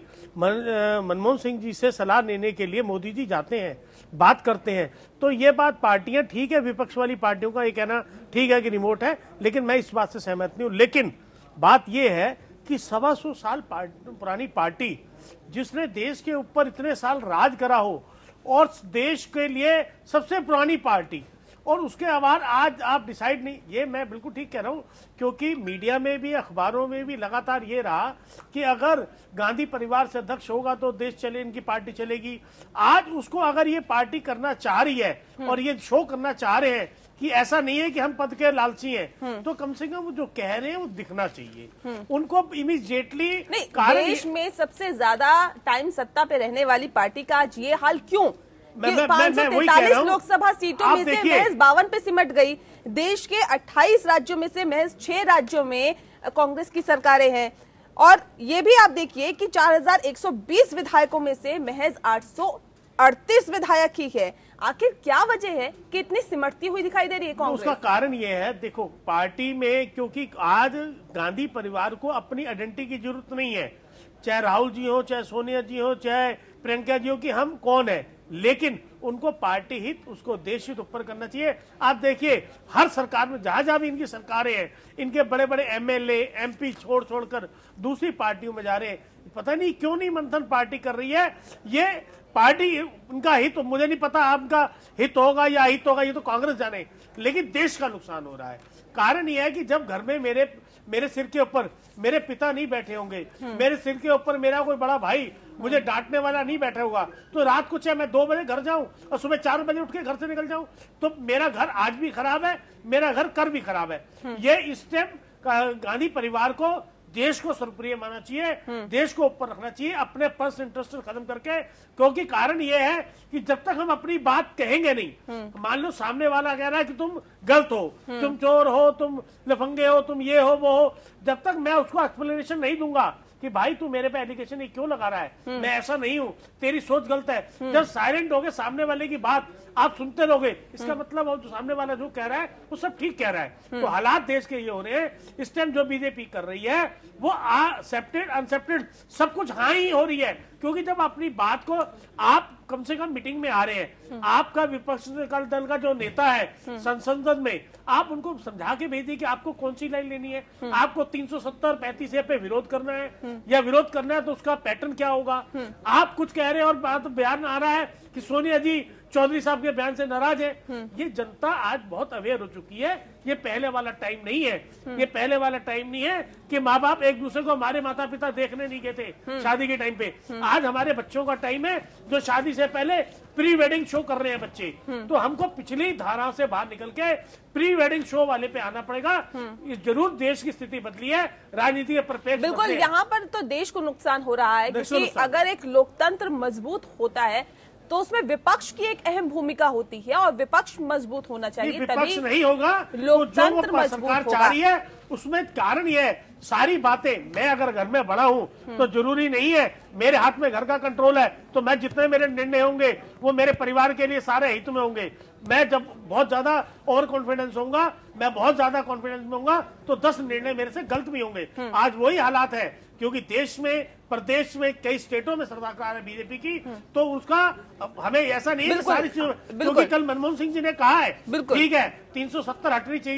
मन, मनमोहन सिंह जी से सलाह लेने के लिए मोदी जी जाते हैं, बात करते हैं। तो ये बात पार्टियां, ठीक है, विपक्ष वाली पार्टियों का ये कहना ठीक है कि रिमोट है, लेकिन मैं इस बात से सहमत नहीं हूँ। लेकिन बात यह है कि सवा सौ साल पार्टी, पुरानी पार्टी जिसने देश के ऊपर इतने साल राज करा हो, और देश के लिए सबसे पुरानी पार्टी, और उसके आभार आज आप डिसाइड नहीं, ये मैं बिल्कुल ठीक कह रहा हूँ, क्योंकि मीडिया में भी, अखबारों में भी लगातार ये रहा कि अगर गांधी परिवार से अध्यक्ष होगा तो देश चले, इनकी पार्टी चलेगी। आज उसको अगर ये पार्टी करना चाह रही है और ये शो करना चाह रहे हैं कि ऐसा नहीं है कि हम पद के लालची हैं, तो कम से कम वो जो कह रहे हैं वो दिखना चाहिए उनको इमीडिएटली। देश में सबसे ज्यादा टाइम सत्ता पे रहने वाली पार्टी का आज ये हाल क्यों? पाँच सौ तैंतालीस लोकसभा सीटों में से महज बावन पे सिमट गई। देश के अट्ठाईस राज्यों में से महज छह राज्यों में कांग्रेस की सरकारें हैं, और ये भी आप देखिए कि चार हजार एक सौ बीस विधायकों में से महज आठ सौ अड़तीस विधायक ही है। आखिर क्या वजह है कि इतनी सिमटती हुई दिखाई दे रही है कांग्रेस? उसका कारण ये है, देखो, पार्टी में, क्योंकि आज गांधी परिवार को अपनी आइडेंटिटी की जरूरत नहीं है, चाहे राहुल जी हो, चाहे सोनिया जी हो, चाहे प्रियंका जी हो, कि हम कौन है, लेकिन उनको पार्टी हित, उसको देश हित ऊपर करना चाहिए। आप देखिए हर सरकार में, जहां जहां भी इनकी सरकारें हैं, इनके बड़े बड़े एमएलए, एमपी छोड़ छोड़कर दूसरी पार्टियों में जा रहे हैं। पता नहीं क्यों नहीं मंथन पार्टी कर रही है। ये पार्टी, उनका हित, तो मुझे नहीं पता आपका हित होगा या हित होगा, ये तो कांग्रेस जाने, लेकिन देश का नुकसान हो रहा है। कारण यह है कि जब घर में मेरे मेरे सिर के ऊपर मेरे पिता नहीं बैठे होंगे, मेरे सिर के ऊपर मेरा कोई बड़ा भाई मुझे डांटने वाला नहीं बैठा होगा, तो रात को चाहे मैं दो बजे घर जाऊं और सुबह चार बजे उठ के घर से निकल जाऊं, तो मेरा घर आज भी खराब है, मेरा घर कल भी खराब है। ये इस टाइम गांधी परिवार को, देश को सर्वप्रिय मानना चाहिए, देश को ऊपर रखना चाहिए, अपने पर्सनल इंटरेस्ट खत्म करके। क्योंकि कारण ये है कि जब तक हम अपनी बात कहेंगे नहीं, मान लो सामने वाला कह रहा है कि तुम गलत हो, तुम चोर हो, तुम लफंगे हो, तुम ये हो वो हो, जब तक मैं उसको एक्सप्लेनेशन नहीं दूंगा कि भाई तू मेरे पे एलिगेशन क्यों लगा रहा है, मैं ऐसा नहीं हूं, तेरी सोच गलत है, जब साइलेंट हो गए, सामने वाले की बात आप सुनते रहोगे, इसका मतलब वो जो सामने वाला जो कह रहा है वो सब ठीक कह रहा है। तो हालात देश के ये हो रहे हैं, इस टाइम जो बीजेपी कर रही है वो एक्सेप्टेड अनसेप्टेड सब कुछ हाँ ही हो रही है। क्योंकि जब अपनी बात को आप कम से कम मीटिंग में आ रहे हैं, आपका विपक्ष दल का जो नेता है संसद में, आप उनको समझा के भेजिए कि आपको कौन सी लाइन लेनी है, आपको तीन सौ सत्तर पैंतीस पे विरोध करना है या विरोध करना है तो उसका पैटर्न क्या होगा। आप कुछ कह रहे हैं और बात बयान आ रहा है कि सोनिया जी चौधरी साहब के बयान से नाराज है। ये जनता आज बहुत अवेयर हो चुकी है, ये पहले वाला टाइम नहीं है, ये पहले वाला टाइम नहीं है कि माँ बाप एक दूसरे को, हमारे माता पिता देखने नहीं गए थे शादी के टाइम पे, आज हमारे बच्चों का टाइम है जो शादी से पहले प्री वेडिंग शो कर रहे हैं बच्चे। तो हमको पिछली धारा से बाहर निकल के प्री वेडिंग शो वाले पे आना पड़ेगा। जरूर देश की स्थिति बदली है, राजनीति के परिप्रेक्ष्य बिल्कुल, यहाँ पर तो देश को नुकसान हो रहा है, क्योंकि अगर एक लोकतंत्र मजबूत होता है तो उसमें विपक्ष की एक अहम भूमिका होती है, और विपक्ष मजबूत होना चाहिए, विपक्ष नहीं होगा लोकतंत्र तो सरकार चाह रही है। उसमें कारण ये है, सारी बातें, मैं अगर घर में बड़ा हूं तो जरूरी नहीं है मेरे हाथ में घर का कंट्रोल है तो मैं जितने मेरे निर्णय होंगे वो मेरे परिवार के लिए सारे हित में होंगे। मैं जब बहुत ज्यादा ओवर कॉन्फिडेंस होऊंगा, मैं बहुत ज्यादा कॉन्फिडेंस में होऊंगा तो दस निर्णय मेरे से गलत भी होंगे। आज वही हालात है, क्योंकि देश में, प्रदेश में, कई स्टेटों में सरकार है बीजेपी की, तो उसका हमें ऐसा नहीं है सारी चीजों, क्योंकि कल मनमोहन सिंह जी ने कहा है ठीक है तीन सौ सत्तर हटनी चाहिए थी,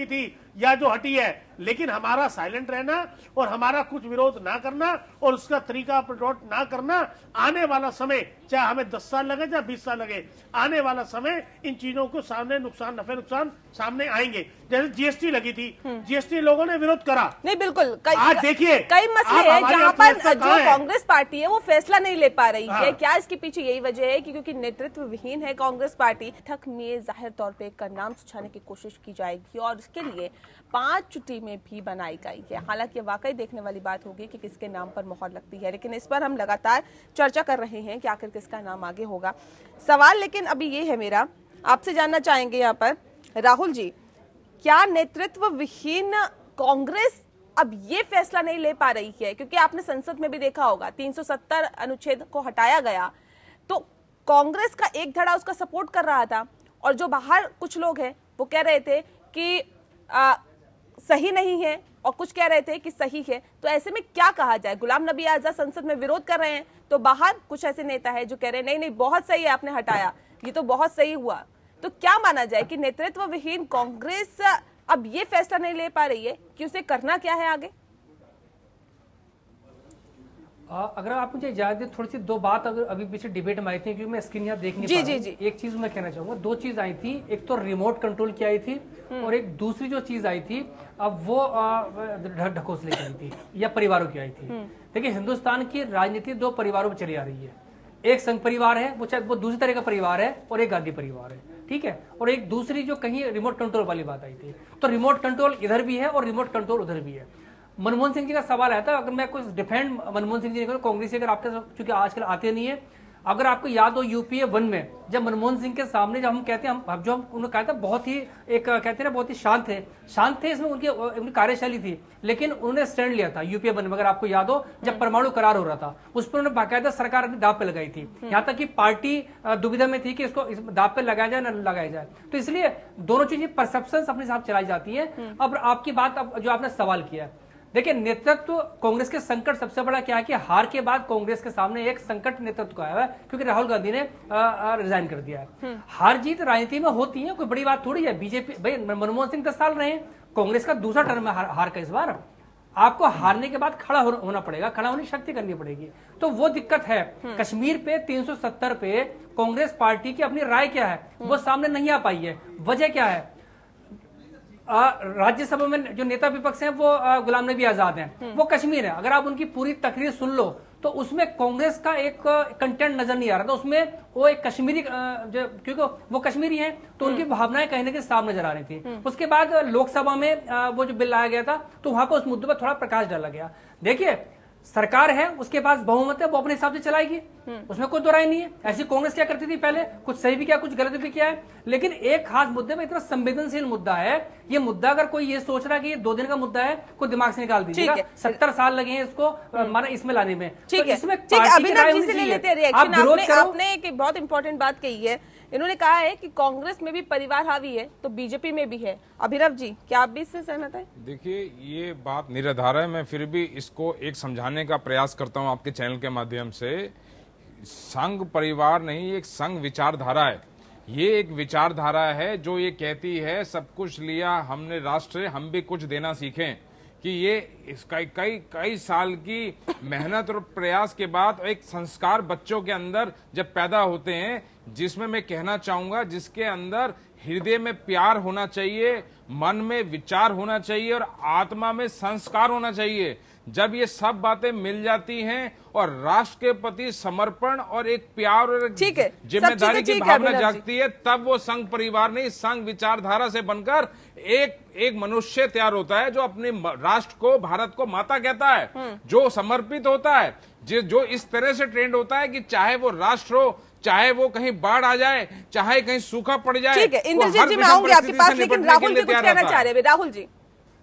या जो हटी है, लेकिन हमारा साइलेंट रहना और हमारा कुछ विरोध ना करना और उसका तरीका प्रयोग ना करना, आने वाला समय चाहे हमें दस साल लगे चाहे बीस साल लगे, आने वाला समय इन चीजों को सामने नुकसान नफे नुकसान सामने आएंगे। जैसे जीएसटी लगी थी, जीएसटी लोगों ने विरोध करा, नहीं बिल्कुल, आज देखिए कई मसले हैं जहां पर जो कांग्रेस पार्टी है वो फैसला नहीं ले पा रही है। क्या इसके पीछे यही वजह है कि क्योंकि नेतृत्व विहीन है कांग्रेस पार्टी? थक में जाहिर तौर पे एक नाम सुझाने की कोशिश की जाएगी और इसके लिए पांच टीमें भी बनाई गई है। हालांकि वाकई देखने वाली बात होगी कि किसके नाम पर मोहर लगती है, लेकिन इस पर हम लगातार चर्चा कर रहे हैं कि आखिर किसका नाम आगे होगा। सवाल लेकिन अभी ये है मेरा, आपसे जानना चाहेंगे यहाँ पर राहुल जी, क्या नेतृत्व विहीन कांग्रेस अब ये फैसला नहीं ले पा रही है? क्योंकि आपने संसद में भी देखा होगा तीन सौ सत्तर अनुच्छेद को हटाया गया तो कांग्रेस का एक धड़ा उसका सपोर्ट कर रहा था और जो बाहर कुछ लोग हैं वो कह रहे थे कि आ, सही नहीं है और कुछ कह रहे थे कि सही है। तो ऐसे में क्या कहा जाए? गुलाम नबी आजाद संसद में विरोध कर रहे हैं तो बाहर कुछ ऐसे नेता है जो कह रहे हैं नहीं नहीं बहुत सही है, आपने हटाया, ये तो बहुत सही हुआ। तो क्या माना जाए कि नेतृत्व विहीन कांग्रेस अब ये फैसला नहीं ले पा रही है कि उसे करना क्या है आगे? आ, अगर आप मुझे इजाजत दें, थोड़ी सी दो बात अगर अभी पीछे डिबेट में आई थी, क्योंकि मैं स्क्रीन यहाँ देख नहीं जी, पा जी, रहा जी। एक चीज मैं कहना चाहूंगा, दो चीज आई थी, एक तो रिमोट कंट्रोल की आई थी और एक दूसरी जो चीज आई थी अब वो ढकोसले की आई थी या परिवारों की आई थी। देखिए, हिंदुस्तान की राजनीति दो परिवारों में चली आ रही है। एक संघ परिवार है, वो चाहे वो दूसरी तरह का परिवार है, और एक गांधी परिवार है, ठीक है। और एक दूसरी जो कहीं रिमोट कंट्रोल वाली बात आई थी, तो रिमोट कंट्रोल इधर भी है और रिमोट कंट्रोल उधर भी है। मनमोहन सिंह जी का सवाल आया था, अगर मैं कुछ डिफेंड मनमोहन सिंह जी करूं, कांग्रेस अगर आपके चूंकि आजकल आते नहीं है, अगर आपको याद हो यूपीए वन में जब मनमोहन सिंह के सामने जब हम कहते हैं हम जो हम उन्होंने कहा था बहुत ही एक कहते हैं ना बहुत ही शांत थे शांत थे इसमें उनकी उनकी कार्यशैली थी, लेकिन उन्होंने स्टैंड लिया था यूपीए वन में। अगर आपको याद हो जब परमाणु करार हो रहा था उस पर उन्होंने बाकायदा सरकार अपनी दाव पे लगाई थी, यहाँ तक कि पार्टी दुविधा में थी कि इसको इस दाव पे लगाया जाए न लगाया जाए। तो इसलिए दोनों चीजें परसेप्शन अपने साथ चलाई जाती है। अब आपकी बात अब जो आपने सवाल किया, देखिए नेतृत्व कांग्रेस के संकट सबसे बड़ा क्या है कि हार के बाद कांग्रेस के सामने एक संकट नेतृत्व का आया है, क्योंकि राहुल गांधी ने रिजाइन कर दिया है। हार जीत राजनीति में होती है, कोई बड़ी बात थोड़ी है। बीजेपी भाई मनमोहन सिंह दस साल रहे, कांग्रेस का दूसरा टर्म है हार, हार का इस बार। आपको हारने के बाद खड़ा हो, होना पड़ेगा, खड़ा होने की शक्ति करनी पड़ेगी। तो वो दिक्कत है। कश्मीर पे तीन सौ सत्तर पे कांग्रेस पार्टी की अपनी राय क्या है वो सामने नहीं आ पाई है। वजह क्या है? राज्यसभा में जो नेता विपक्ष हैं वो गुलाम नबी आजाद हैं, वो कश्मीर है। अगर आप उनकी पूरी तकरीर सुन लो तो उसमें कांग्रेस का एक कंटेंट नजर नहीं आ रहा था, उसमें वो एक कश्मीरी जो क्योंकि वो कश्मीरी हैं तो उनकी भावनाएं कहीं ना कहीं साफ नजर आ रही थी। उसके बाद लोकसभा में वो जो बिल लाया गया था तो वहां पर उस मुद्दे पर थोड़ा प्रकाश डाला गया। देखिए, सरकार है, उसके पास बहुमत है, वो अपने हिसाब से चलाएगी, उसमें कोई दो राय नहीं है। ऐसी कांग्रेस क्या करती थी पहले, कुछ सही भी किया कुछ गलत भी किया है, लेकिन एक खास मुद्दे में इतना संवेदनशील मुद्दा है ये मुद्दा, अगर कोई ये सोच रहा है कि ये दो दिन का मुद्दा है, कोई दिमाग से निकाल दीजिएगा। सत्तर साल लगे हैं इसको माना इसमें लाने में। ठीक है, अभिनव जी से ले लेते हैं रिएक्शन। आपने आपने एक बहुत इंपॉर्टेंट बात कही है, इन्होंने कहा है कि कांग्रेस में भी परिवार हावी है तो बीजेपी में भी है। अभिनव जी, क्या आप भी इससे सहमत हैं? देखिए, ये बात निराधार है, मैं फिर भी इसको एक समझाने का प्रयास करता हूं आपके चैनल के माध्यम से। संघ परिवार नहीं, एक संघ विचारधारा है। ये एक विचारधारा है जो ये कहती है सब कुछ लिया हमने राष्ट्र, हम भी कुछ देना सीखें। कि ये इसका कई कई साल की मेहनत और प्रयास के बाद एक संस्कार बच्चों के अंदर जब पैदा होते हैं, जिसमें मैं कहना चाहूंगा जिसके अंदर हृदय में प्यार होना चाहिए, मन में विचार होना चाहिए और आत्मा में संस्कार होना चाहिए। जब ये सब बातें मिल जाती हैं और राष्ट्र के प्रति समर्पण और एक प्यार और जिम्मेदारी की भावना जागती है, तब वो संघ परिवार नहीं संघ विचारधारा से बनकर एक एक मनुष्य तैयार होता है जो अपने राष्ट्र को, भारत को माता कहता है, जो समर्पित होता है, जो जो इस तरह से ट्रेंड होता है कि चाहे वो राष्ट्र हो, चाहे वो कहीं बाढ़ आ जाए, चाहे कहीं सूखा पड़ जाए। ठीक है, इंद्रजीत जी मैं आऊंगी आपके पास, लेकिन राहुल जी कुछ कहना चाह रहे हैं। राहुल जी,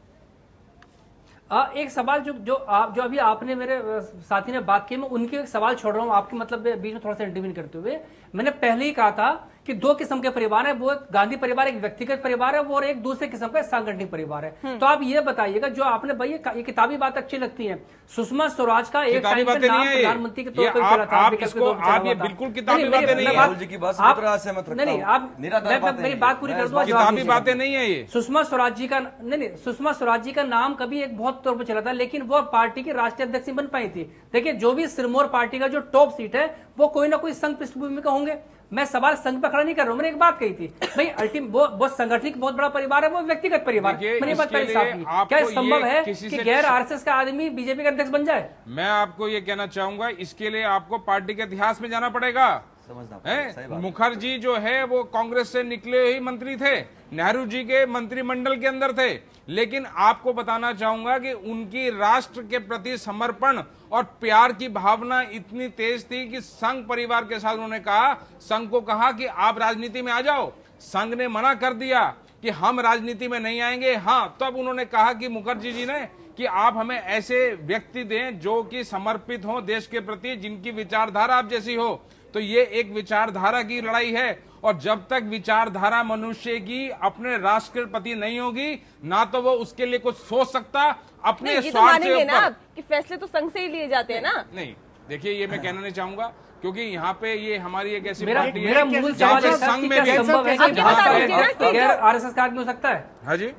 आ, एक सवाल जो जो आप जो अभी आपने मेरे साथी ने बात की, मैं उनके एक सवाल छोड़ रहा हूँ आपके मतलब बीच में थोड़ा सा इंटरवीन करते हुए। मैंने पहले ही कहा था कि दो किस्म के परिवार है, वो गांधी परिवार एक व्यक्तिगत परिवार है, वो और एक दूसरे किस्म का सांगठनिक परिवार है। तो आप ये बताइएगा, जो आपने भाई ये किताबी बात अच्छी लगती है, सुषमा स्वराज का एक टाइम पे नाम प्रधानमंत्री के तौर पर चला था, आप इसको आप ये बिल्कुल किताबी बातें नहीं है, राहुल जी की बात से पूरा सहमत रखता हूं। नहीं, आप मेरी बात पूरी कर दो। किताबी बातें नहीं है ये। सुषमा स्वराज जी का नहीं नहीं सुषमा स्वराज जी का नाम कभी एक बहुत तौर पर चला था, लेकिन वो पार्टी की राष्ट्रीय अध्यक्ष बन पाई थी। देखिए, जो भी सिरमौर पार्टी का जो टॉप सीट है वो कोई ना कोई संघ पृष्ठभूमि का होंगे। मैं सवाल संघ पर खड़ा नहीं कर रहा हूं, मैंने एक बात कही थी भाई, अल्टीम वो वो संगठनिक बहुत बड़ा परिवार है, वो व्यक्तिगत परिवार। मैंने बात पहले साफ की, क्या संभव है कि गैर आरएसएस का आदमी बीजेपी का अध्यक्ष बन जाए? मैं आपको ये कहना चाहूंगा, इसके लिए आपको पार्टी के इतिहास में जाना पड़ेगा। है मुखर्जी जो है वो कांग्रेस से निकले ही मंत्री थे, नेहरू जी के मंत्रिमंडल के अंदर थे, लेकिन आपको बताना चाहूंगा कि उनकी राष्ट्र के प्रति समर्पण और प्यार की भावना इतनी तेज थी कि संघ परिवार के साथ उन्होंने कहा, संघ को कहा कि आप राजनीति में आ जाओ। संघ ने मना कर दिया कि हम राजनीति में नहीं आएंगे। हाँ, तब तो उन्होंने कहा कि मुखर्जी जी ने कि आप हमें ऐसे व्यक्ति दें जो कि समर्पित हो देश के प्रति, जिनकी विचारधारा आप जैसी हो। तो ये एक विचारधारा की लड़ाई है, और जब तक विचारधारा मनुष्य की अपने राष्ट्र के प्रति नहीं होगी, ना तो वो उसके लिए कुछ सोच सकता अपने स्वार्थ से ऊपर। कि फैसले तो संघ से ही लिए जाते हैं ना। नहीं, देखिए ये मैं कहना नहीं चाहूंगा, क्योंकि यहाँ पे ये हमारी एक ऐसी मेरा, पार्टी मेरा है मूल जहाँ सवाल पे संघ में भी संभव है कि गैर आरएसएस का आदमी हो सकता है। हाँ जी,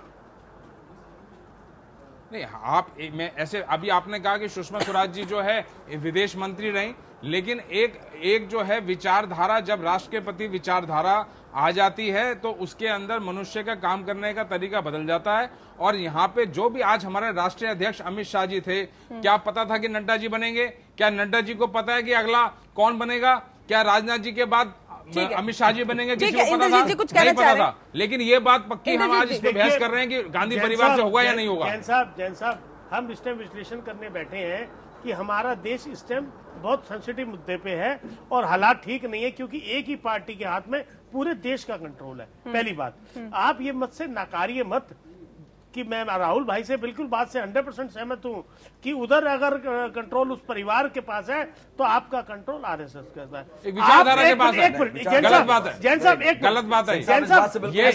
नहीं आप मैं ऐसे अभी आपने कहा कि सुषमा स्वराज जी जो है विदेश मंत्री रही, लेकिन एक एक जो है विचारधारा, जब राष्ट्र के प्रति विचारधारा आ जाती है तो उसके अंदर मनुष्य का काम करने का तरीका बदल जाता है। और यहाँ पे जो भी आज हमारे राष्ट्रीय अध्यक्ष अमित शाह जी थे, क्या पता था कि नड्डा जी बनेंगे? क्या नड्डा जी को पता है कि अगला कौन बनेगा? क्या राजनाथ जी के बाद अमित शाह जी बनेंगे? किसी को पता था? नहीं पता था। लेकिन ये बात पक्की, हम आज इस पे बहस कर रहे हैं कि गांधी परिवार से होगा या नहीं होगा। जैन साहब जैन साहब हम इस टाइम विश्लेषण करने बैठे हैं कि हमारा देश इस टाइम बहुत सेंसिटिव मुद्दे पे है और हालात ठीक नहीं है, क्योंकि एक ही पार्टी के हाथ में पूरे देश का कंट्रोल है। पहली बात, आप ये मत से नकारिए मत कि मैं राहुल भाई से बिल्कुल बात से हंड्रेड परसेंट सहमत हूं कि उधर अगर कंट्रोल उस परिवार के पास है तो आपका कंट्रोल आरएसएस के पास है, विचारधारा के पास है। गलत बात है, जैन साहब एक गलत बात है। जैन साहब ये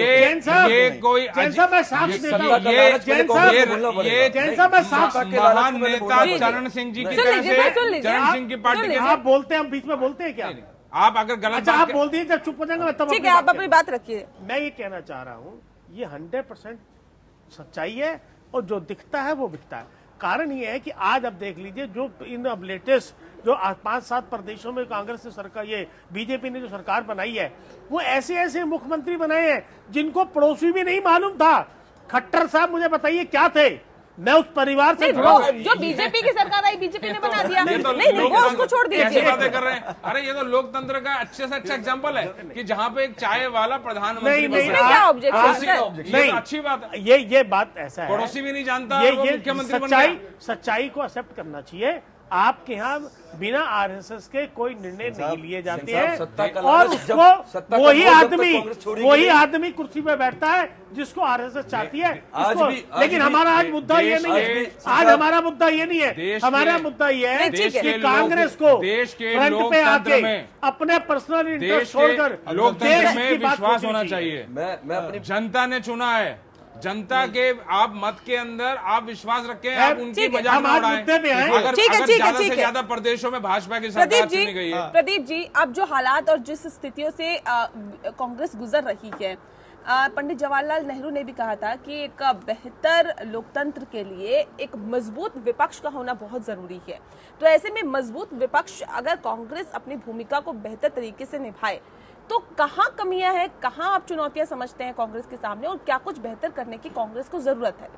ये ये कोई जैन साहब मैं साफ देता हूं, ये जैन साहब ये जैन साहब मैं साफ महान नेता चरण सिंह जी की तरह से, चरण सिंह की पार्टी, आप बोलते हैं हम बीच में बोलते हैं क्या? आप अगर गलत अच्छा आप बोल दिए जब चुप हो जाएंगे तब ठीक है, आप अपनी बात रखिए। मैं ये कहना चाह रहा हूँ, ये हंड्रेड परसेंट सच्चाई है और जो दिखता है वो बिकता है। कारण ये है कि आज अब देख लीजिए, जो इन अब लेटेस्ट जो पांच सात प्रदेशों में कांग्रेस ने सरकार, ये बीजेपी ने जो सरकार बनाई है, वो ऐसे ऐसे मुख्यमंत्री बनाए हैं जिनको पड़ोसी भी नहीं मालूम था। खट्टर साहब मुझे बताइए क्या थे? मैं उस परिवार से जो, जो बीजेपी की सरकार आई, बीजेपी ने बना दिया। नहीं तो नहीं, वो उसको छोड़ दीजिए। बातें कर रहे हैं। अरे ये तो लोकतंत्र का अच्छे से अच्छा एग्जांपल है कि जहाँ पे एक चाय वाला प्रधानमंत्री नहीं, नहीं, क्या ऑब्जेक्शन? नहीं, अच्छी बात है। ये ये बात ऐसा है, पड़ोसी भी नहीं जानता, ये ये मुख्यमंत्री सच्चाई सच्चाई को एक्सेप्ट करना चाहिए। आपके यहाँ बिना आरएसएस के कोई निर्णय नहीं लिए जाते हैं और उसको वही आदमी वही आदमी कुर्सी पे बैठता है जिसको आरएसएस चाहती है। लेकिन हमारा आज मुद्दा ये नहीं है, आज हमारा मुद्दा ये नहीं है, हमारा मुद्दा ये है कि कांग्रेस को फ्रंट पे आके अपने पर्सनल इंटरेस्ट छोड़कर लोकतंत्र में विश्वास होना चाहिए। जनता ने चुना है, जनता के आप मत के अंदर आप विश्वास रखें, आप उनकी मजाक ना उड़ाएं। अगर ज्यादा से ज्यादा प्रदेशों में भाजपा की सरकार चुनी गई है। प्रदीप जी, अब जो हालात और जिस स्थितियों से कांग्रेस गुजर रही है, पंडित जवाहरलाल नेहरू ने भी कहा था कि एक बेहतर लोकतंत्र के लिए एक मजबूत विपक्ष का होना बहुत जरूरी है। तो ऐसे में मजबूत विपक्ष अगर कांग्रेस अपनी भूमिका को बेहतर तरीके से निभाए तो कहाँ कमियां हैं, कहाँ आप चुनौतियां समझते हैं कांग्रेस के सामने, और क्या कुछ बेहतर करने की कांग्रेस को जरूरत है?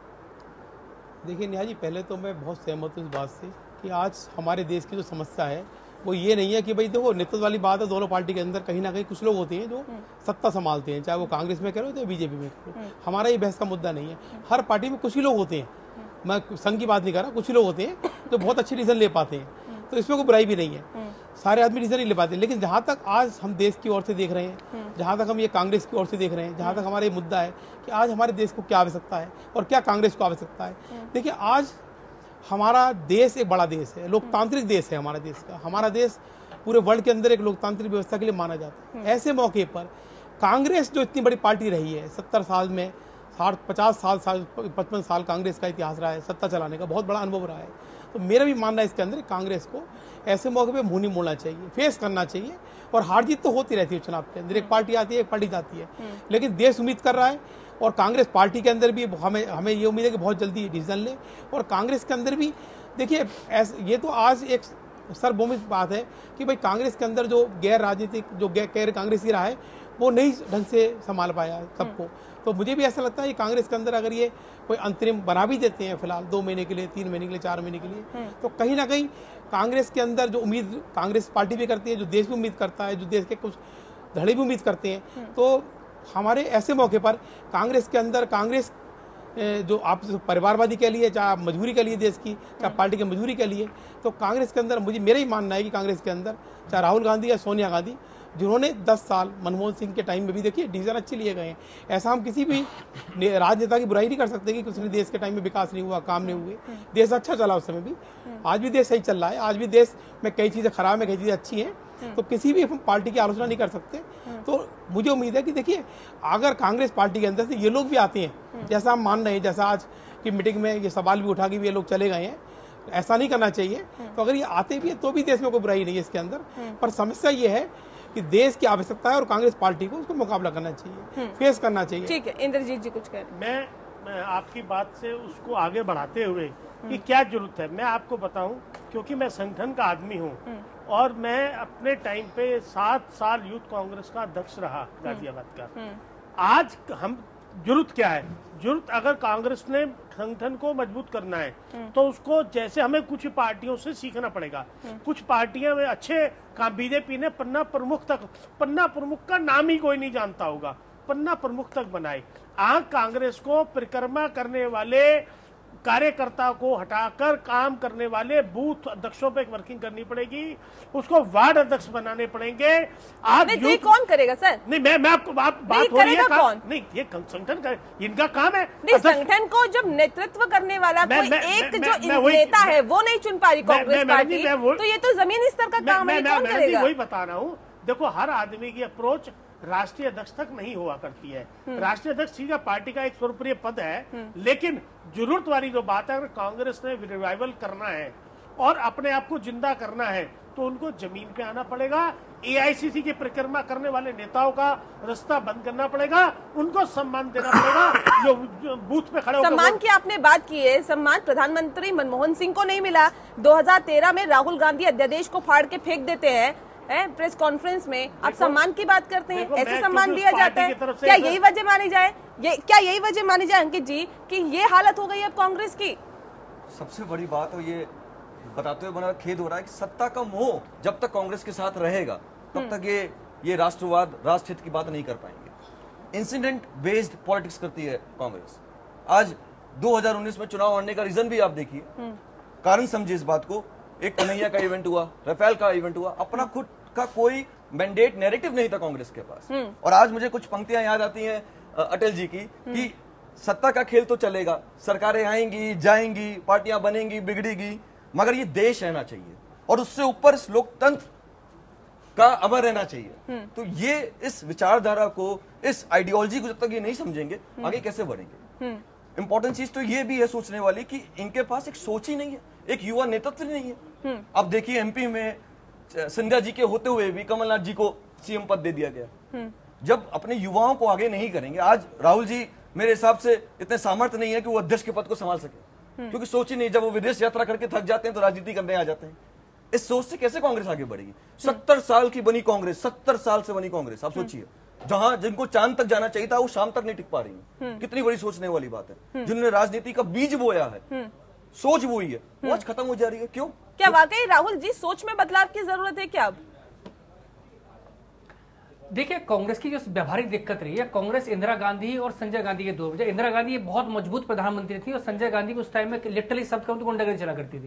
देखिए नेहा जी, पहले तो मैं बहुत सहमत हूँ इस बात से कि आज हमारे देश की जो समस्या है वो ये नहीं है कि भाई देखो नेतृत्व वाली बात है, दोनों पार्टी के अंदर कहीं ना कहीं कुछ लोग होते हैं जो सत्ता संभालते हैं, चाहे वो कांग्रेस में करो चाहे बीजेपी में करो। हमारा ये बहस का मुद्दा नहीं है। हर पार्टी में कुछ ही लोग होते हैं, मैं संघ की बात नहीं कर रहा, कुछ ही लोग होते हैं जो बहुत अच्छे डिसीजन ले पाते हैं, तो इसमें कोई बुराई भी नहीं है। सारे आदमी डिसीजन नहीं ले पाते। लेकिन जहाँ तक आज हम देश की ओर से देख रहे हैं, जहाँ तक हम ये कांग्रेस की ओर से देख रहे हैं, जहाँ तक हमारा ये मुद्दा है कि आज हमारे देश को क्या आवश्यकता है और क्या कांग्रेस को आवश्यकता है। देखिए, आज हमारा देश एक बड़ा देश है, लोकतांत्रिक देश है हमारा देश का। हमारा देश पूरे वर्ल्ड के अंदर एक लोकतांत्रिक व्यवस्था के लिए माना जाता है। ऐसे मौके पर कांग्रेस जो इतनी बड़ी पार्टी रही है, सत्तर साल में साठ पचास साल साल पचपन साल कांग्रेस का इतिहास रहा है, सत्ता चलाने का बहुत बड़ा अनुभव रहा है, तो मेरा भी मानना है इसके अंदर कांग्रेस को ऐसे मौके पे मुंह नहीं मोड़ना चाहिए, फेस करना चाहिए। और हार जीत तो होती रहती है चुनाव के अंदर, एक पार्टी आती है एक पार्टी जाती है, लेकिन देश उम्मीद कर रहा है और कांग्रेस पार्टी के अंदर भी हमें हमें ये उम्मीद है कि बहुत जल्दी डिसीजन ले। और कांग्रेस के अंदर भी देखिए ये तो आज एक सार्वभौमिक बात है कि भाई कांग्रेस के अंदर जो गैर राजनीतिक जो गैर कांग्रेसी रहा है वो नहीं ढंग से संभाल पाया सबको। तो मुझे भी ऐसा लगता है कि कांग्रेस के अंदर अगर ये कोई अंतरिम बना भी देते हैं फिलहाल दो महीने के लिए, तीन महीने के लिए, चार महीने के लिए, तो कहीं ना कहीं कांग्रेस के अंदर जो उम्मीद कांग्रेस पार्टी भी करती है, जो देश भी उम्मीद करता है, जो देश के कुछ धड़े भी उम्मीद करते हैं, तो हमारे ऐसे मौके पर कांग्रेस के अंदर कांग्रेस जो आप परिवारवादी कह लिए, चाहे मजबूरी कह लिए देश की, चाहे पार्टी की मजबूरी कह लिए, तो कांग्रेस के अंदर मुझे मेरा ही मानना है कि कांग्रेस के अंदर चाहे राहुल गांधी या सोनिया गांधी, जिन्होंने दस साल मनमोहन सिंह के टाइम में भी देखिए डिसीजन अच्छे लिए गए हैं। ऐसा हम किसी भी राजनेता की बुराई नहीं कर सकते कि उसने देश के टाइम में विकास नहीं हुआ, काम नहीं हुए, देश अच्छा चला उस समय भी, आज भी देश सही चल रहा है, आज भी देश में कई चीज़ें खराब है, कई चीज़ें अच्छी हैं, तो किसी भी हम पार्टी की आलोचना नहीं कर सकते। तो मुझे उम्मीद है कि देखिए अगर कांग्रेस पार्टी के अंदर से ये लोग भी आते हैं, जैसा हम मान रहे हैं, जैसा आज की मीटिंग में ये सवाल भी उठा के भी ये लोग चले गए हैं, ऐसा नहीं करना चाहिए। तो अगर ये आते भी है तो भी देश में कोई बुराई नहीं है इसके अंदर, पर समस्या ये है कि देश की आवश्यकता है और कांग्रेस पार्टी को उसको मुकाबला करना चाहिए, फेस करना चाहिए। ठीक है, इंद्रजीत जी कुछ कह रहे हैं। मैं, मैं आपकी बात से उसको आगे बढ़ाते हुए कि क्या जरूरत है, मैं आपको बताऊं, क्योंकि मैं संगठन का आदमी हूं और मैं अपने टाइम पे सात साल यूथ कांग्रेस का अध्यक्ष रहा गाजियाबाद का। आज हम जरूरत क्या है, जरूरत अगर कांग्रेस ने संगठन को मजबूत करना है तो उसको जैसे हमें कुछ पार्टियों से सीखना पड़ेगा। कुछ पार्टियां में अच्छे काम, बीजेपी ने पन्ना प्रमुख तक, पन्ना प्रमुख का नाम ही कोई नहीं जानता होगा, पन्ना प्रमुख तक बनाए। आज कांग्रेस को परिक्रमा करने वाले कार्यकर्ता को हटाकर काम करने वाले बूथ अध्यक्षों पे वर्किंग करनी पड़ेगी, उसको वार्ड अध्यक्ष बनाने पड़ेंगे। आज नहीं, तो कौन करेगा सर? नहीं, मैं मैं आपको बात बात हो रही है कौन? नहीं, ये संगठन का इनका काम है। नहीं, संगठन को जब नेतृत्व करने वाला कोई एक जो नेता है वो नहीं चुन पा रही कांग्रेस पार्टी, तो ये तो जमीनी स्तर का काम है, कौन करेगा? वही बता रहा हूँ। देखो, हर आदमी की अप्रोच राष्ट्रीय अध्यक्ष तक नहीं हुआ करती है। राष्ट्रीय अध्यक्ष सीधा पार्टी का एक स्वरूपीय पद है, लेकिन जरूरत वाली जो बात है, अगर कांग्रेस ने रिवाइवल करना है और अपने आप को जिंदा करना है तो उनको जमीन पे आना पड़ेगा। एआईसीसी की परिक्रमा करने वाले नेताओं का रास्ता बंद करना पड़ेगा, उनको सम्मान देना पड़ेगा जो, जो बूथ पे खड़े। सम्मान की आपने बात की है, सम्मान प्रधानमंत्री मनमोहन सिंह को नहीं मिला। दो हज़ार तेरह में राहुल गांधी अध्यादेश को फाड़ के फेंक देते हैं प्रेस कॉन्फ्रेंस में, आप सम्मान की बात करते हैं, ऐसे सम्मान दिया जाता है? क्या यही वजह मानी जाए, ये क्या यही वजह मानी जाए अंकित जी कि ये हालत हो गई है अब कांग्रेस की? सबसे बड़ी बात, और ये बताते हुए बड़ा खेद हो रहा है कि सत्ता का मोह जब तक कांग्रेस के साथ रहेगा तब तक ये ये राष्ट्रवाद, राष्ट्रहित की बात नहीं कर पाएंगे। इंसिडेंट बेस्ड पॉलिटिक्स करती है कांग्रेस। आज दो हज़ार उन्नीस में चुनाव हारने का रीजन भी आप देखिए, कारण समझिए इस बात को। एक कन्हैया का इवेंट हुआ, राफेल का इवेंट हुआ, अपना खुद का कोई मैंडेट नैरेटिव नहीं था कांग्रेस के पास। और आज मुझे कुछ पंक्तियां याद आती हैं अटल जी की कि सत्ता का खेल तो चलेगा, सरकारें आएंगी जाएंगी, पार्टियां बनेंगी बिगड़ेगी, मगर ये देश रहना चाहिए और उससे ऊपर इस लोकतंत्र का अमर रहना चाहिए। तो ये इस विचारधारा को, इस आइडियोलॉजी को जब तक ये नहीं समझेंगे आगे कैसे बढ़ेंगे। इंपॉर्टेंट चीज तो ये भी है सोचने वाली कि इनके पास एक सोच ही नहीं है, एक युवा नेतृत्व नहीं है। अब देखिए एमपी में सिंधिया जी के होते हुए भी कमलनाथ जी को सीएम पद दे दिया गया। जब अपने युवाओं को आगे नहीं करेंगे, आज राहुल जी मेरे हिसाब से इतने सामर्थ्य नहीं है कि वो अध्यक्ष के पद को संभाल सके, क्योंकि सोच ही नहीं, जब वो विदेश यात्रा करके थक जाते हैं तो राजनीति करने आ जाते हैं। इस सोच से कैसे कांग्रेस आगे बढ़ेगी? सत्तर साल की बनी कांग्रेस, सत्तर साल से बनी कांग्रेस, आप सोचिए, जहां जिनको चांद तक जाना चाहिए था वो शाम तक नहीं टिक पा रही है। कितनी बड़ी सोचने वाली बात है। जिन्होंने राजनीति का बीज बोया है, सोच बोई है, वो आज खत्म हो जा रही है। क्यों? क्या वाकई राहुल जी सोच में बदलाव की जरूरत है क्या अब? देखिए, कांग्रेस की जो व्यवहारिक दिक्कत रही है, कांग्रेस इंदिरा गांधी और संजय गांधी के दौर में, इंदिरा गांधी बहुत मजबूत प्रधानमंत्री थी और संजय गांधी उस टाइम में लिटरली शब्द कहूं तो गुंडागर्दी चला करती थी।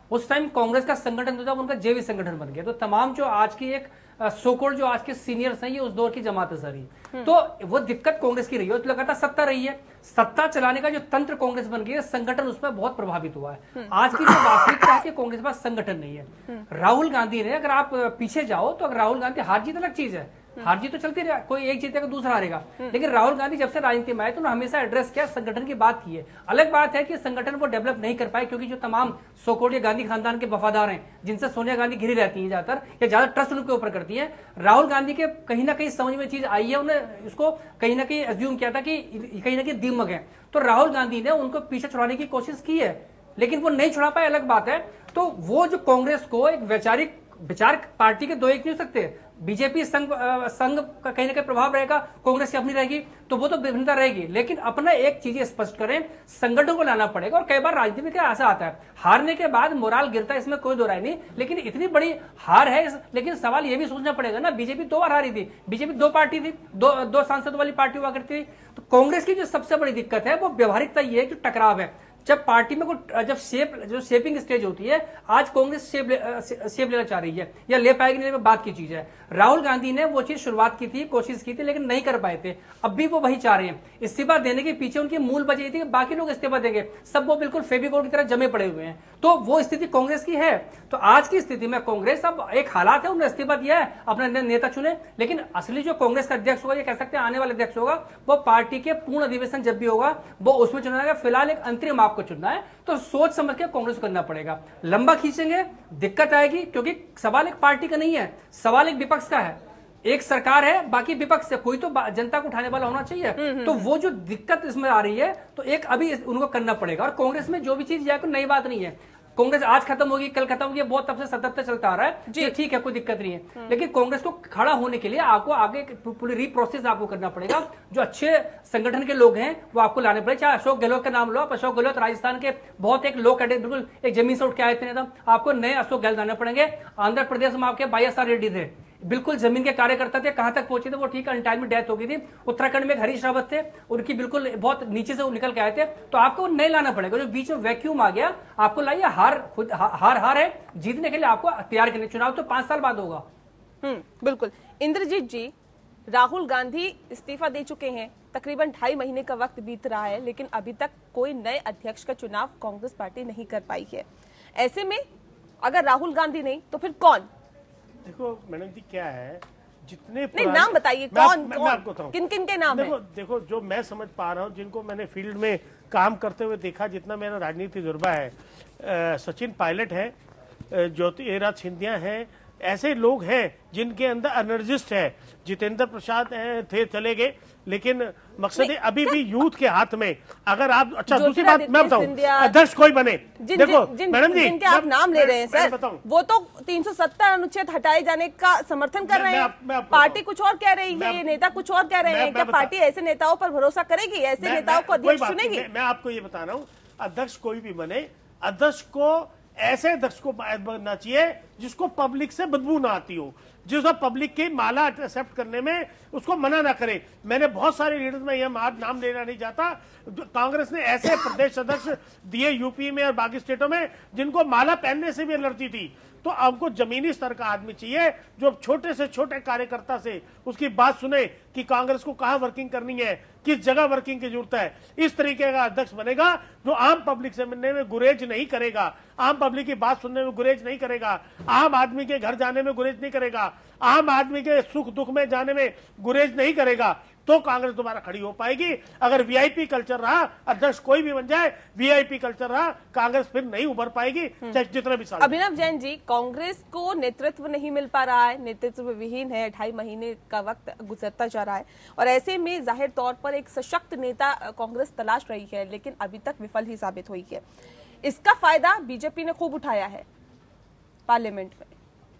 उस टाइम कांग्रेस का संगठन जो था उनका जेवी संगठन बन गया। तो तमाम जो आज की एक सोकोल जो आज के सीनियर्स हैं ये उस दौर की जमात है सारी, तो वो दिक्कत कांग्रेस की रही है। तो लगातार सत्ता रही है, सत्ता चलाने का जो तंत्र कांग्रेस बन गई है, संगठन उसमें बहुत प्रभावित हुआ है। आज की जो वास्तविकता है कि कांग्रेस के पास संगठन नहीं है। राहुल गांधी ने, अगर आप पीछे जाओ तो राहुल गांधी, हार जीत अलग चीज है, हार जीत तो चलती रहा, कोई एक जीतेगा दूसरा हारेगा, लेकिन राहुल गांधी जब से राजनीति में आए तो उन्होंने हमेशा एड्रेस किया, संगठन की बात की है। अलग बात है कि संगठन वो डेवलप नहीं कर पाए क्योंकि जो तमाम सोकोल गांधी खानदान के वफादार हैं, जिनसे सोनिया गांधी घिरी रहती हैं ज्यादातर, या ज्यादा ट्रस्ट उनके ऊपर करती है, राहुल गांधी के कहीं ना कहीं समझ में चीज आई है, उन्हें इसको कहीं ना कहीं एज्यूम किया था कि कहीं ना कहीं दीमक है, तो राहुल गांधी ने उनको पीछे छुड़ाने की कोशिश की है, लेकिन वो नहीं छुड़ा पाए, अलग बात है। तो वो जो कांग्रेस को एक वैचारिक विचार, पार्टी के दो एक नहीं हो सकते, बीजेपी संघ संघ का कहीं ना कहीं प्रभाव रहेगा, कांग्रेस की अपनी रहेगी, तो वो तो विभिन्नता रहेगी, लेकिन अपना एक चीज स्पष्ट करें, संगठन को लाना पड़ेगा। और कई बार राजनीति में क्या ऐसा आता है, हारने के बाद मोराल गिरता है, इसमें कोई दो राय नहीं, लेकिन इतनी बड़ी हार है, लेकिन सवाल ये भी सोचना पड़ेगा ना, बीजेपी दो बार हारी थी, बीजेपी दो पार्टी थी, दो दो सांसदों वाली पार्टी हुआ करती थी। तो कांग्रेस की जो सबसे बड़ी दिक्कत है वो व्यवहारिकता ये है कि टकराव है, जब पार्टी में कोई जब शेप जो शेपिंग स्टेज होती है, आज कांग्रेस शेप ले, शेप लेना चाह रही है या ले पाएगी नहीं, बात की चीज है। राहुल गांधी ने वो चीज शुरुआत की थी, कोशिश की थी, लेकिन नहीं कर पाए थे, अब भी वो वही चाह रहे हैं। इस्तीफा देने के पीछे उनकी मूल वजह थी कि बाकी लोग इस्तीफा देंगे, सब वो बिल्कुल फेविकोल की तरह जमे पड़े हुए हैं, तो वो स्थिति कांग्रेस की है। तो आज की स्थिति में कांग्रेस, अब एक हालात है, उन्होंने इस्तीफा दिया है, अपना नेता चुने, लेकिन असली जो कांग्रेस का अध्यक्ष होगा, ये कह सकते हैं आने वाला अध्यक्ष होगा, वो पार्टी के पूर्ण अधिवेशन जब भी होगा वो उसमें चुना जाएगा। फिलहाल एक अंतरिम आपको चुनना है, तो सोच समझ के कांग्रेस को करना पड़ेगा। लंबा खींचेंगे दिक्कत आएगी, क्योंकि सवाल एक पार्टी का नहीं है, सवाल एक विपक्ष का है। एक सरकार है, बाकी विपक्ष है, कोई तो जनता को उठाने वाला होना चाहिए। तो वो जो दिक्कत इसमें आ रही है, तो एक अभी उनको करना पड़ेगा। और कांग्रेस में जो भी चीज जाए, कोई नई बात नहीं है, कांग्रेस आज खत्म होगी कल खत्म होगी, बहुत तब से सतत चलता आ रहा है जी, ठीक है, कोई दिक्कत नहीं है, लेकिन कांग्रेस को खड़ा होने के लिए आपको आगे पूरी रीप्रोसेस आपको करना पड़ेगा। जो अच्छे संगठन के लोग हैं वो आपको लाने पड़े, चाहे अशोक गहलोत का नाम लो आप, अशोक गहलोत राजस्थान के बहुत एक लोग बिल्कुल एक जमीन से उठ के आए थे नेता, आपको नए अशोक गहलोत लाने पड़ेंगे। आंध्र प्रदेश में आपके वाई एस आर रेड्डी थे, बिल्कुल जमीन के कार्यकर्ता थे, कहां तक पहुंचे थे वो, ठीक है, टाइम में डेथ हो गई थी। उत्तराखंड में हरीश रावत थे, उनकी बिल्कुल बहुत नीचे से निकल के आए थे, तो आपको नहीं लाना पड़ेगा। जो बीच में वैक्यूम आ गया, आपको लाइए, हार खुद हार हार है, जीतने के लिए आपको तैयार करने, चुनाव तो पांच साल बाद होगा। हम्म बिल्कुल। इंद्रजीत जी, राहुल गांधी इस्तीफा दे चुके हैं, तकरीबन ढाई महीने का वक्त बीत रहा है, लेकिन अभी तक कोई नए अध्यक्ष का चुनाव कांग्रेस पार्टी नहीं कर पाई है। ऐसे में अगर राहुल गांधी नहीं तो फिर कौन? देखो मैडम जी, क्या है, जितने नहीं, नाम बताइए, कौन मैं, कौन मैं आपको बताऊं, किन किन के नाम देखो, है? देखो जो मैं समझ पा रहा हूँ, जिनको मैंने फील्ड में काम करते हुए देखा, जितना मेरा राजनीति तजुर्बा है, आ, सचिन पायलट है, ज्योतिरादित्य सिंधिया है, ऐसे लोग हैं जिनके अंदर एनर्जिस्ट है। जितेंद्र प्रसाद थे, चले गए, लेकिन मकसद है अभी भी यूथ के हाथ में। अगर आप, अच्छा दूसरी बात मैं बताऊं, अध्यक्ष कोई बने, जिन, देखो जिन, मैडम जी, जिनके आप नाम ले रहे हैं सर, वो तो तीन सौ सत्तर अनुच्छेद हटाए जाने का समर्थन कर रहे हैं, पार्टी कुछ और कह रही है, नेता कुछ और कह रहे हैं। क्या पार्टी ऐसे नेताओं पर भरोसा करेगी, ऐसे नेताओं को अध्यक्ष चुनेगी? मैं आपको ये बता रहा हूँ, अध्यक्ष कोई भी बने, अध्यक्ष को ऐसे अध्यक्ष को बनना चाहिए जिसको पब्लिक से बदबू ना आती हो, जिसको पब्लिक की माला एक्सेप्ट करने में उसको मना ना करे। मैंने बहुत सारे लीडर्स में यह नाम लेना नहीं चाहता, कांग्रेस ने ऐसे प्रदेश अध्यक्ष दिए यूपी में और बाकी स्टेटों में जिनको माला पहनने से भी लड़ती थी। तो हमको जमीनी स्तर का आदमी चाहिए जो छोटे से छोटे कार्यकर्ता से उसकी बात सुने कि कांग्रेस को कहां वर्किंग करनी है, किस जगह वर्किंग की जरूरत है। इस तरीके का अध्यक्ष बनेगा जो आम पब्लिक से मिलने में गुरेज नहीं करेगा, आम पब्लिक की बात सुनने में गुरेज नहीं करेगा, आम आदमी के घर जाने में गुरेज नहीं करेगा, आम आदमी के सुख दुख में जाने में गुरेज नहीं करेगा, तो कांग्रेस दोबारा खड़ी हो पाएगी। अगर वीआईपी कल्चर रहा, अध्यक्ष कोई भी बन जाए, वीआईपी कल्चर रहा, कांग्रेस फिर नहीं उभर पाएगी, चाहे जितने भी साल। अभिनव जैन जी, कांग्रेस को नेतृत्व नहीं मिल पा रहा है, नेतृत्व विहीन है, ढाई महीने का वक्त गुजरता जा रहा है, और ऐसे में जाहिर तौर पर एक सशक्त नेता कांग्रेस तलाश रही है, लेकिन अभी तक विफल ही साबित हुई है। इसका फायदा बीजेपी ने खूब उठाया है पार्लियामेंट में।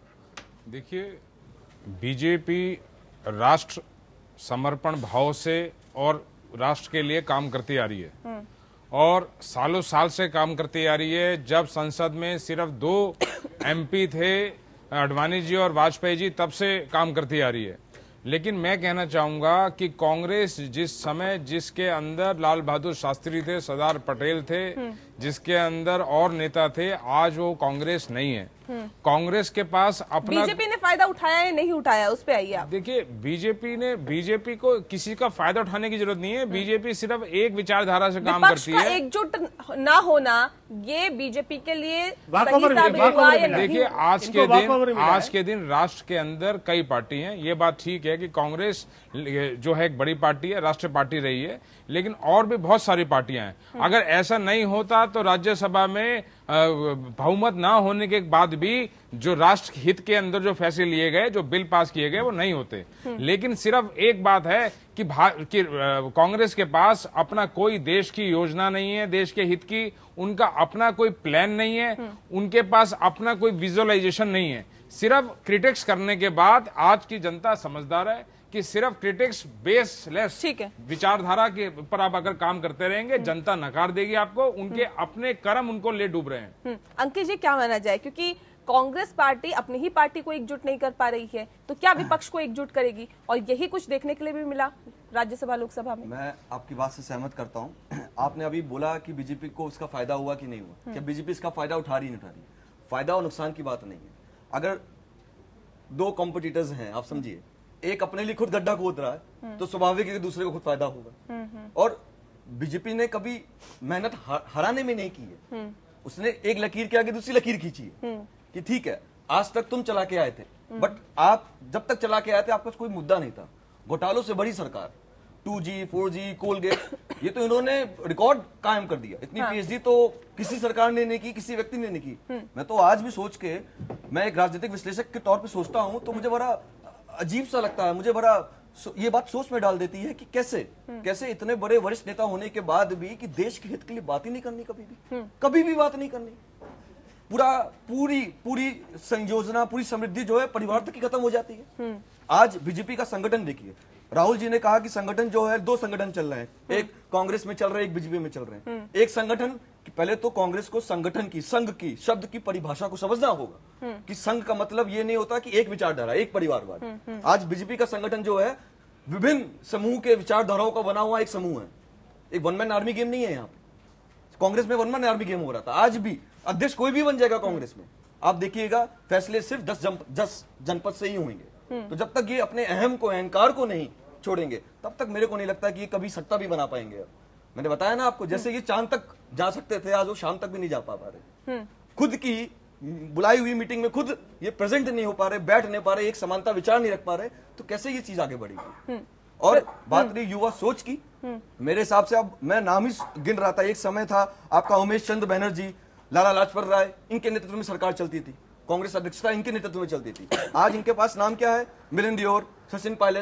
देखिए, बीजेपी राष्ट्र समर्पण भाव से और राष्ट्र के लिए काम करती आ रही है, और सालों साल से काम करती आ रही है। जब संसद में सिर्फ दो एमपी थे, अडवाणी जी और वाजपेयी जी, तब से काम करती आ रही है। लेकिन मैं कहना चाहूंगा कि कांग्रेस जिस समय जिसके अंदर लाल बहादुर शास्त्री थे, सरदार पटेल थे, जिसके अंदर और नेता थे, आज वो कांग्रेस नहीं है। कांग्रेस के पास अपना बीजेपी ने फायदा उठाया या नहीं उठाया, उस पे आइए आप। देखिए, बीजेपी ने बीजेपी को किसी का फायदा उठाने की जरूरत नहीं है। बीजेपी सिर्फ एक विचारधारा से काम करती है। एकजुट ना होना ये बीजेपी के लिए वाकई सही साबित हुआ या नहीं? देखिए, आज के दिन आज के दिन राष्ट्र के अंदर कई पार्टी हैं। ये बात ठीक है कि कांग्रेस जो है एक बड़ी पार्टी है, राष्ट्रीय पार्टी रही है, लेकिन और भी बहुत सारी पार्टियां हैं। अगर ऐसा नहीं होता तो राज्यसभा में बहुमत ना होने के बाद भी जो राष्ट्र हित के अंदर जो फैसले लिए गए, जो बिल पास किए गए, वो नहीं होते। लेकिन सिर्फ एक बात है कि, कि कांग्रेस के पास अपना कोई देश की योजना नहीं है, देश के हित की, उनका अपना कोई प्लान नहीं है, उनके पास अपना कोई विजुअलाइजेशन नहीं है। सिर्फ क्रिटिक्स करने के बाद आज की जनता समझदार है कि सिर्फ क्रिटिक्स बेसलेस विचारधारा के ऊपर आप अगर काम करते रहेंगे, जनता नकार देगी आपको। उनके अपने कर्म उनको ले डूब रहे हैं। अंकित जी, क्या माना जाए, क्योंकि कांग्रेस पार्टी अपनी ही पार्टी को एकजुट नहीं कर पा रही है, तो क्या विपक्ष को एकजुट करेगी? और यही कुछ देखने के लिए भी मिला राज्यसभा लोकसभा में। मैं आपकी बात से सहमत करता हूं। आपने अभी बोला कि बीजेपी को उसका फायदा हुआ कि नहीं हुआ। क्या बीजेपी इसका फायदा उठा रही नहीं उठा रही? फायदा और नुकसान की बात नहीं है। अगर दो कॉम्पिटिटर्स हैं, आप समझिए, एक अपने लिए खुद गड्ढा खोद रहा है तो स्वाभाविक है कि दूसरे को खुद फायदा होगा। और बीजेपी ने कभी मेहनत हराने में नहीं की है। उसने एक लकीर के आगे दूसरी लकीर खींची है कि ठीक है, आज तक तुम चला के आए थे, बट आप जब तक चला के आए थे आपका कोई मुद्दा नहीं था। घोटालों से बड़ी सरकार, two G, four G, Coalgate, ये तो इन्होंने रिकॉर्ड कायम कर दिया। इतनी हाँ। पीएचडी तो किसी सरकार ने नहीं की, किसी व्यक्ति ने नहीं की। मैं तो आज भी सोच के, मैं एक राजनीतिक विश्लेषक के तौर पे सोचता हूं तो मुझे बड़ा अजीब सा लगता है। मुझे बड़ा ये बात सोच में डाल देती है कि कैसे कैसे इतने बड़े वरिष्ठ नेता होने के बाद भी कि देश के हित के लिए बात ही नहीं करनी, कभी भी कभी भी बात नहीं करनी। पूरा पूरी पूरी संयोजना, पूरी समृद्धि जो है परिवार तक की खत्म हो जाती है। आज बीजेपी का संगठन देखिए, राहुल जी ने कहा कि संगठन जो है, दो संगठन चल रहे हैं, एक कांग्रेस में चल रहे हैं, एक बीजेपी में चल रहे हैं। एक संगठन, पहले तो कांग्रेस को संगठन की, संघ की, शब्द की परिभाषा को समझना होगा कि संघ का मतलब ये नहीं होता कि एक विचारधारा, एक परिवारवाद। आज बीजेपी का संगठन जो है विभिन्न समूह के विचारधाराओं का बना हुआ एक समूह है। एक वन मैन आर्मी गेम नहीं है। यहाँ पे कांग्रेस में वन मैन आर्मी गेम हो रहा था, आज भी अध्यक्ष कोई भी बन जाएगा कांग्रेस में, आप देखिएगा फैसले सिर्फ दस दस जनपद से ही होंगे। तो जब तक ये अपने अहम को, अहंकार को नहीं छोड़ेंगे, तब तक मेरे को नहीं लगता कि ये कभी सत्ता भी बना पाएंगे। मैंने बताया ना आपको, जैसे ये चांद तक जा सकते थे, आज वो शाम तक भी नहीं जा पा रहे। खुद की बुलाई हुई मीटिंग में खुद ये प्रेजेंट नहीं हो पा रहे, बैठ नहीं पा रहे, एक समानता विचार नहीं रख पा रहे, तो कैसे ये चीज आगे बढ़ेगी? और बात रही युवा सोच की, मेरे हिसाब से अब मैं नाम ही गिन रहा था, एक समय था आपका उमेश चंद्र बनर्जी, लाला लाजपत राय, इनके नेतृत्व में सरकार चलती थी, कांग्रेस अध्यक्षता इनके नेतृत्व में चलती थी। आज इनके पास नाम क्या है? मिलिंद दियोर, सचिन पायलट,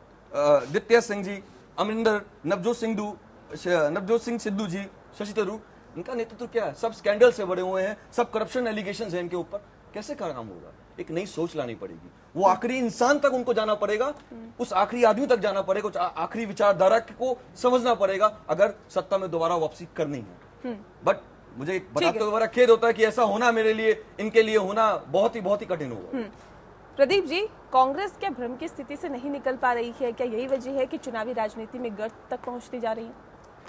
दित्य सिंह जी, अमरिंदर, नवजोत सिंधु नवजोत सिंह सिद्धू जी, शशि थरूर, इनका नेतृत्व क्या है? सब स्कैंडल से बड़े हुए हैं, सब करप्शन एलिगेशंस हैं इनके ऊपर। कैसे काम होगा? एक नई सोच लानी पड़ेगी, वो आखिरी इंसान तक उनको जाना पड़ेगा, उस आखिरी आदमी तक जाना पड़ेगा, उस आखिरी विचारधारा को समझना पड़ेगा अगर सत्ता में दोबारा वापसी करनी है। बट मुझे बताते हुए बड़ा खेद होता है कि ऐसा होना मेरे लिए, इनके लिए होना बहुत ही बहुत ही कठिन होगा। प्रदीप जी, कांग्रेस क्या भ्रम की स्थिति से नहीं निकल पा रही है? क्या यही वजह है कि चुनावी राजनीति में गर्त तक पहुंचती जा रही है?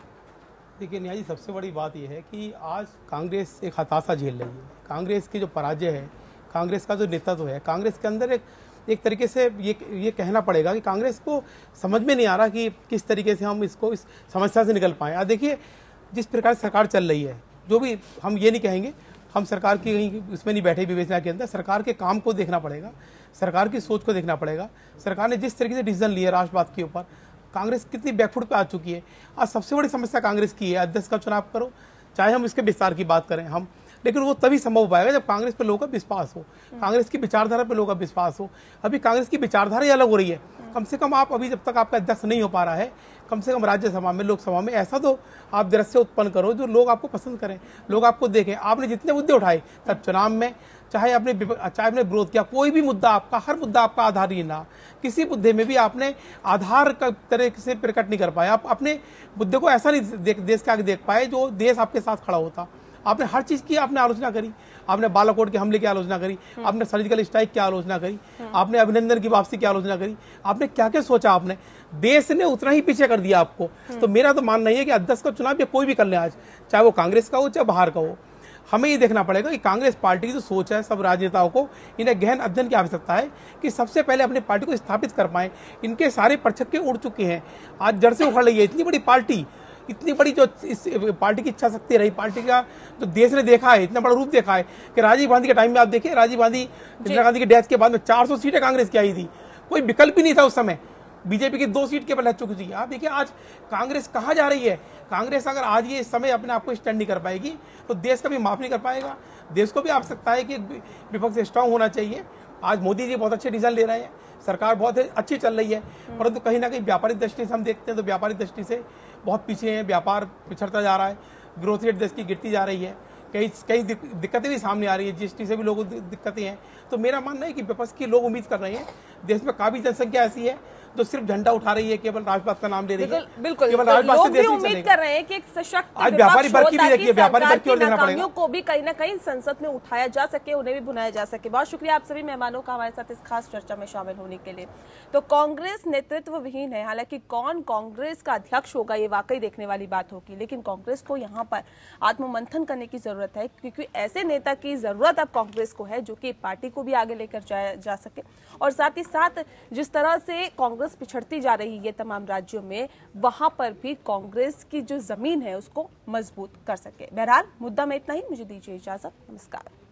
देखिए नेहा जी, सबसे बड़ी बात यह है कि आज कांग्रेस एक हताशा झेल रही है। कांग्रेस की जो पराजय है, कांग्रेस का जो नेतृत्व है, कांग्रेस के अंदर एक एक तरीके से ये ये कहना पड़ेगा कि कांग्रेस को समझ में नहीं आ रहा कि किस तरीके से हम इसको इस समस्या से निकल पाएँ। आज देखिए, जिस प्रकार सरकार चल रही है, जो भी हम ये नहीं कहेंगे, हम सरकार की कहीं उसमें नहीं बैठे विवेचना के अंदर, सरकार के काम को देखना पड़ेगा, सरकार की सोच को देखना पड़ेगा। सरकार ने जिस तरीके से डिसीजन लिए राष्ट्रवाद के ऊपर, कांग्रेस कितनी बैकफुट पे आ चुकी है। आज सबसे बड़ी समस्या कांग्रेस की है, अध्यक्ष का चुनाव करो, चाहे हम इसके विस्तार की बात करें हम, लेकिन वो तभी संभव हो पाएगा जब कांग्रेस पे लोगों का विश्वास हो, कांग्रेस की विचारधारा पे लोगों का विश्वास हो। अभी कांग्रेस की विचारधारा ही अलग हो रही है। कम से कम आप अभी जब तक आपका अध्यक्ष नहीं हो पा रहा है, कम से कम राज्यसभा में, लोकसभा में ऐसा तो आप दृश्य उत्पन्न करो जो लोग आपको पसंद करें, लोग आपको देखें। आपने जितने मुद्दे उठाए तब चुनाव में, चाहे आपने चाहे आपने विरोध किया, कोई भी मुद्दा आपका, हर मुद्दा आपका आधारहीन रहा। किसी मुद्दे में भी आपने आधार का तरह से प्रकट नहीं कर पाए। आप अपने मुद्दे को ऐसा नहीं देख, देश के आगे देख पाए जो देश आपके साथ खड़ा होता। आपने हर चीज की आपने आलोचना करी, आपने बालाकोट के हमले की आलोचना करी, आपने सर्जिकल स्ट्राइक की आलोचना करी, आपने अभिनंदन की वापसी की आलोचना करी, आपने क्या क्या सोचा, आपने देश ने उतना ही पीछे कर दिया आपको। तो मेरा तो मानना है कि अध्यक्ष का चुनाव कोई भी कर ले आज, चाहे वो कांग्रेस का हो चाहे बाहर का हो, हमें ये देखना पड़ेगा कि कांग्रेस पार्टी की जो सोच है, सब राजनेताओं को इन्हें गहन अध्ययन की आवश्यकता है कि सबसे पहले अपनी पार्टी को स्थापित कर पाएं। इनके सारे परछक्के उड़ चुके हैं, आज जड़ से उखड़ रही है इतनी बड़ी पार्टी, इतनी बड़ी जो इस पार्टी की इच्छा शक्ति रही, पार्टी का जो देश ने देखा है, इतना बड़ा रूप देखा है कि राजीव गांधी के टाइम में आप देखिए, राजीव गांधी इंदिरा गांधी की डेथ के बाद में चार सौ सीटें कांग्रेस की आई थी, कोई विकल्प ही नहीं था उस समय, बीजेपी की दो सीट के पर लग चुकी थी। आप देखिए आज कांग्रेस कहाँ जा रही है। कांग्रेस अगर आज ये इस समय अपने आप को स्टैंड नहीं कर पाएगी तो देश का भी माफ नहीं कर पाएगा। देश को भी आवश्यकता है कि विपक्ष स्ट्रांग होना चाहिए। आज मोदी जी बहुत अच्छे डिसीजन ले रहे हैं, सरकार बहुत अच्छी चल रही है, परंतु कहीं ना कहीं व्यापारिक दृष्टि से हम देखते हैं तो व्यापारिक दृष्टि से बहुत पीछे हैं, व्यापार पिछड़ता जा रहा है, ग्रोथ रेट देश की गिरती जा रही है, कई कई दिक्कतें भी सामने आ रही है, जीएसटी से भी लोगों को दिक्कतें हैं। तो मेरा मानना है कि विपक्ष की लोग उम्मीद कर रहे हैं, देश में काफी जनसंख्या ऐसी है जो सिर्फ झंडा उठा रही है, केवल राजपाट का नाम ले रही है, बिल्कुल केवल राजपाट से देश नहीं उम्मीद कर रहे हैं कि एक सशक्त आज व्यापारी वर्ग की भी देखिए, व्यापारी वर्ग की ओर देखना पड़ेगा, को भी कहीं ना कहीं संसद में उठाया जा सके, उन्हें भी भुनाया जा सके। बहुत शुक्रिया आप सभी मेहमानों का हमारे साथ इस खास चर्चा में शामिल होने के लिए। तो कांग्रेस नेतृत्व विहीन है, हालांकि कौन कांग्रेस का अध्यक्ष होगा ये वाकई देखने वाली बात होगी, लेकिन कांग्रेस को यहाँ पर आत्ममंथन करने की जरूरत है, क्योंकि ऐसे नेता की जरूरत अब कांग्रेस को है जो कि पार्टी को भी आगे लेकर जाया जा सके, और साथ ही साथ जिस तरह से कांग्रेस पिछड़ती जा रही है तमाम राज्यों में, वहां पर भी कांग्रेस की जो जमीन है उसको मजबूत कर सके। बहरहाल मुद्दा में इतना ही, मुझे दीजिए इजाजत, नमस्कार।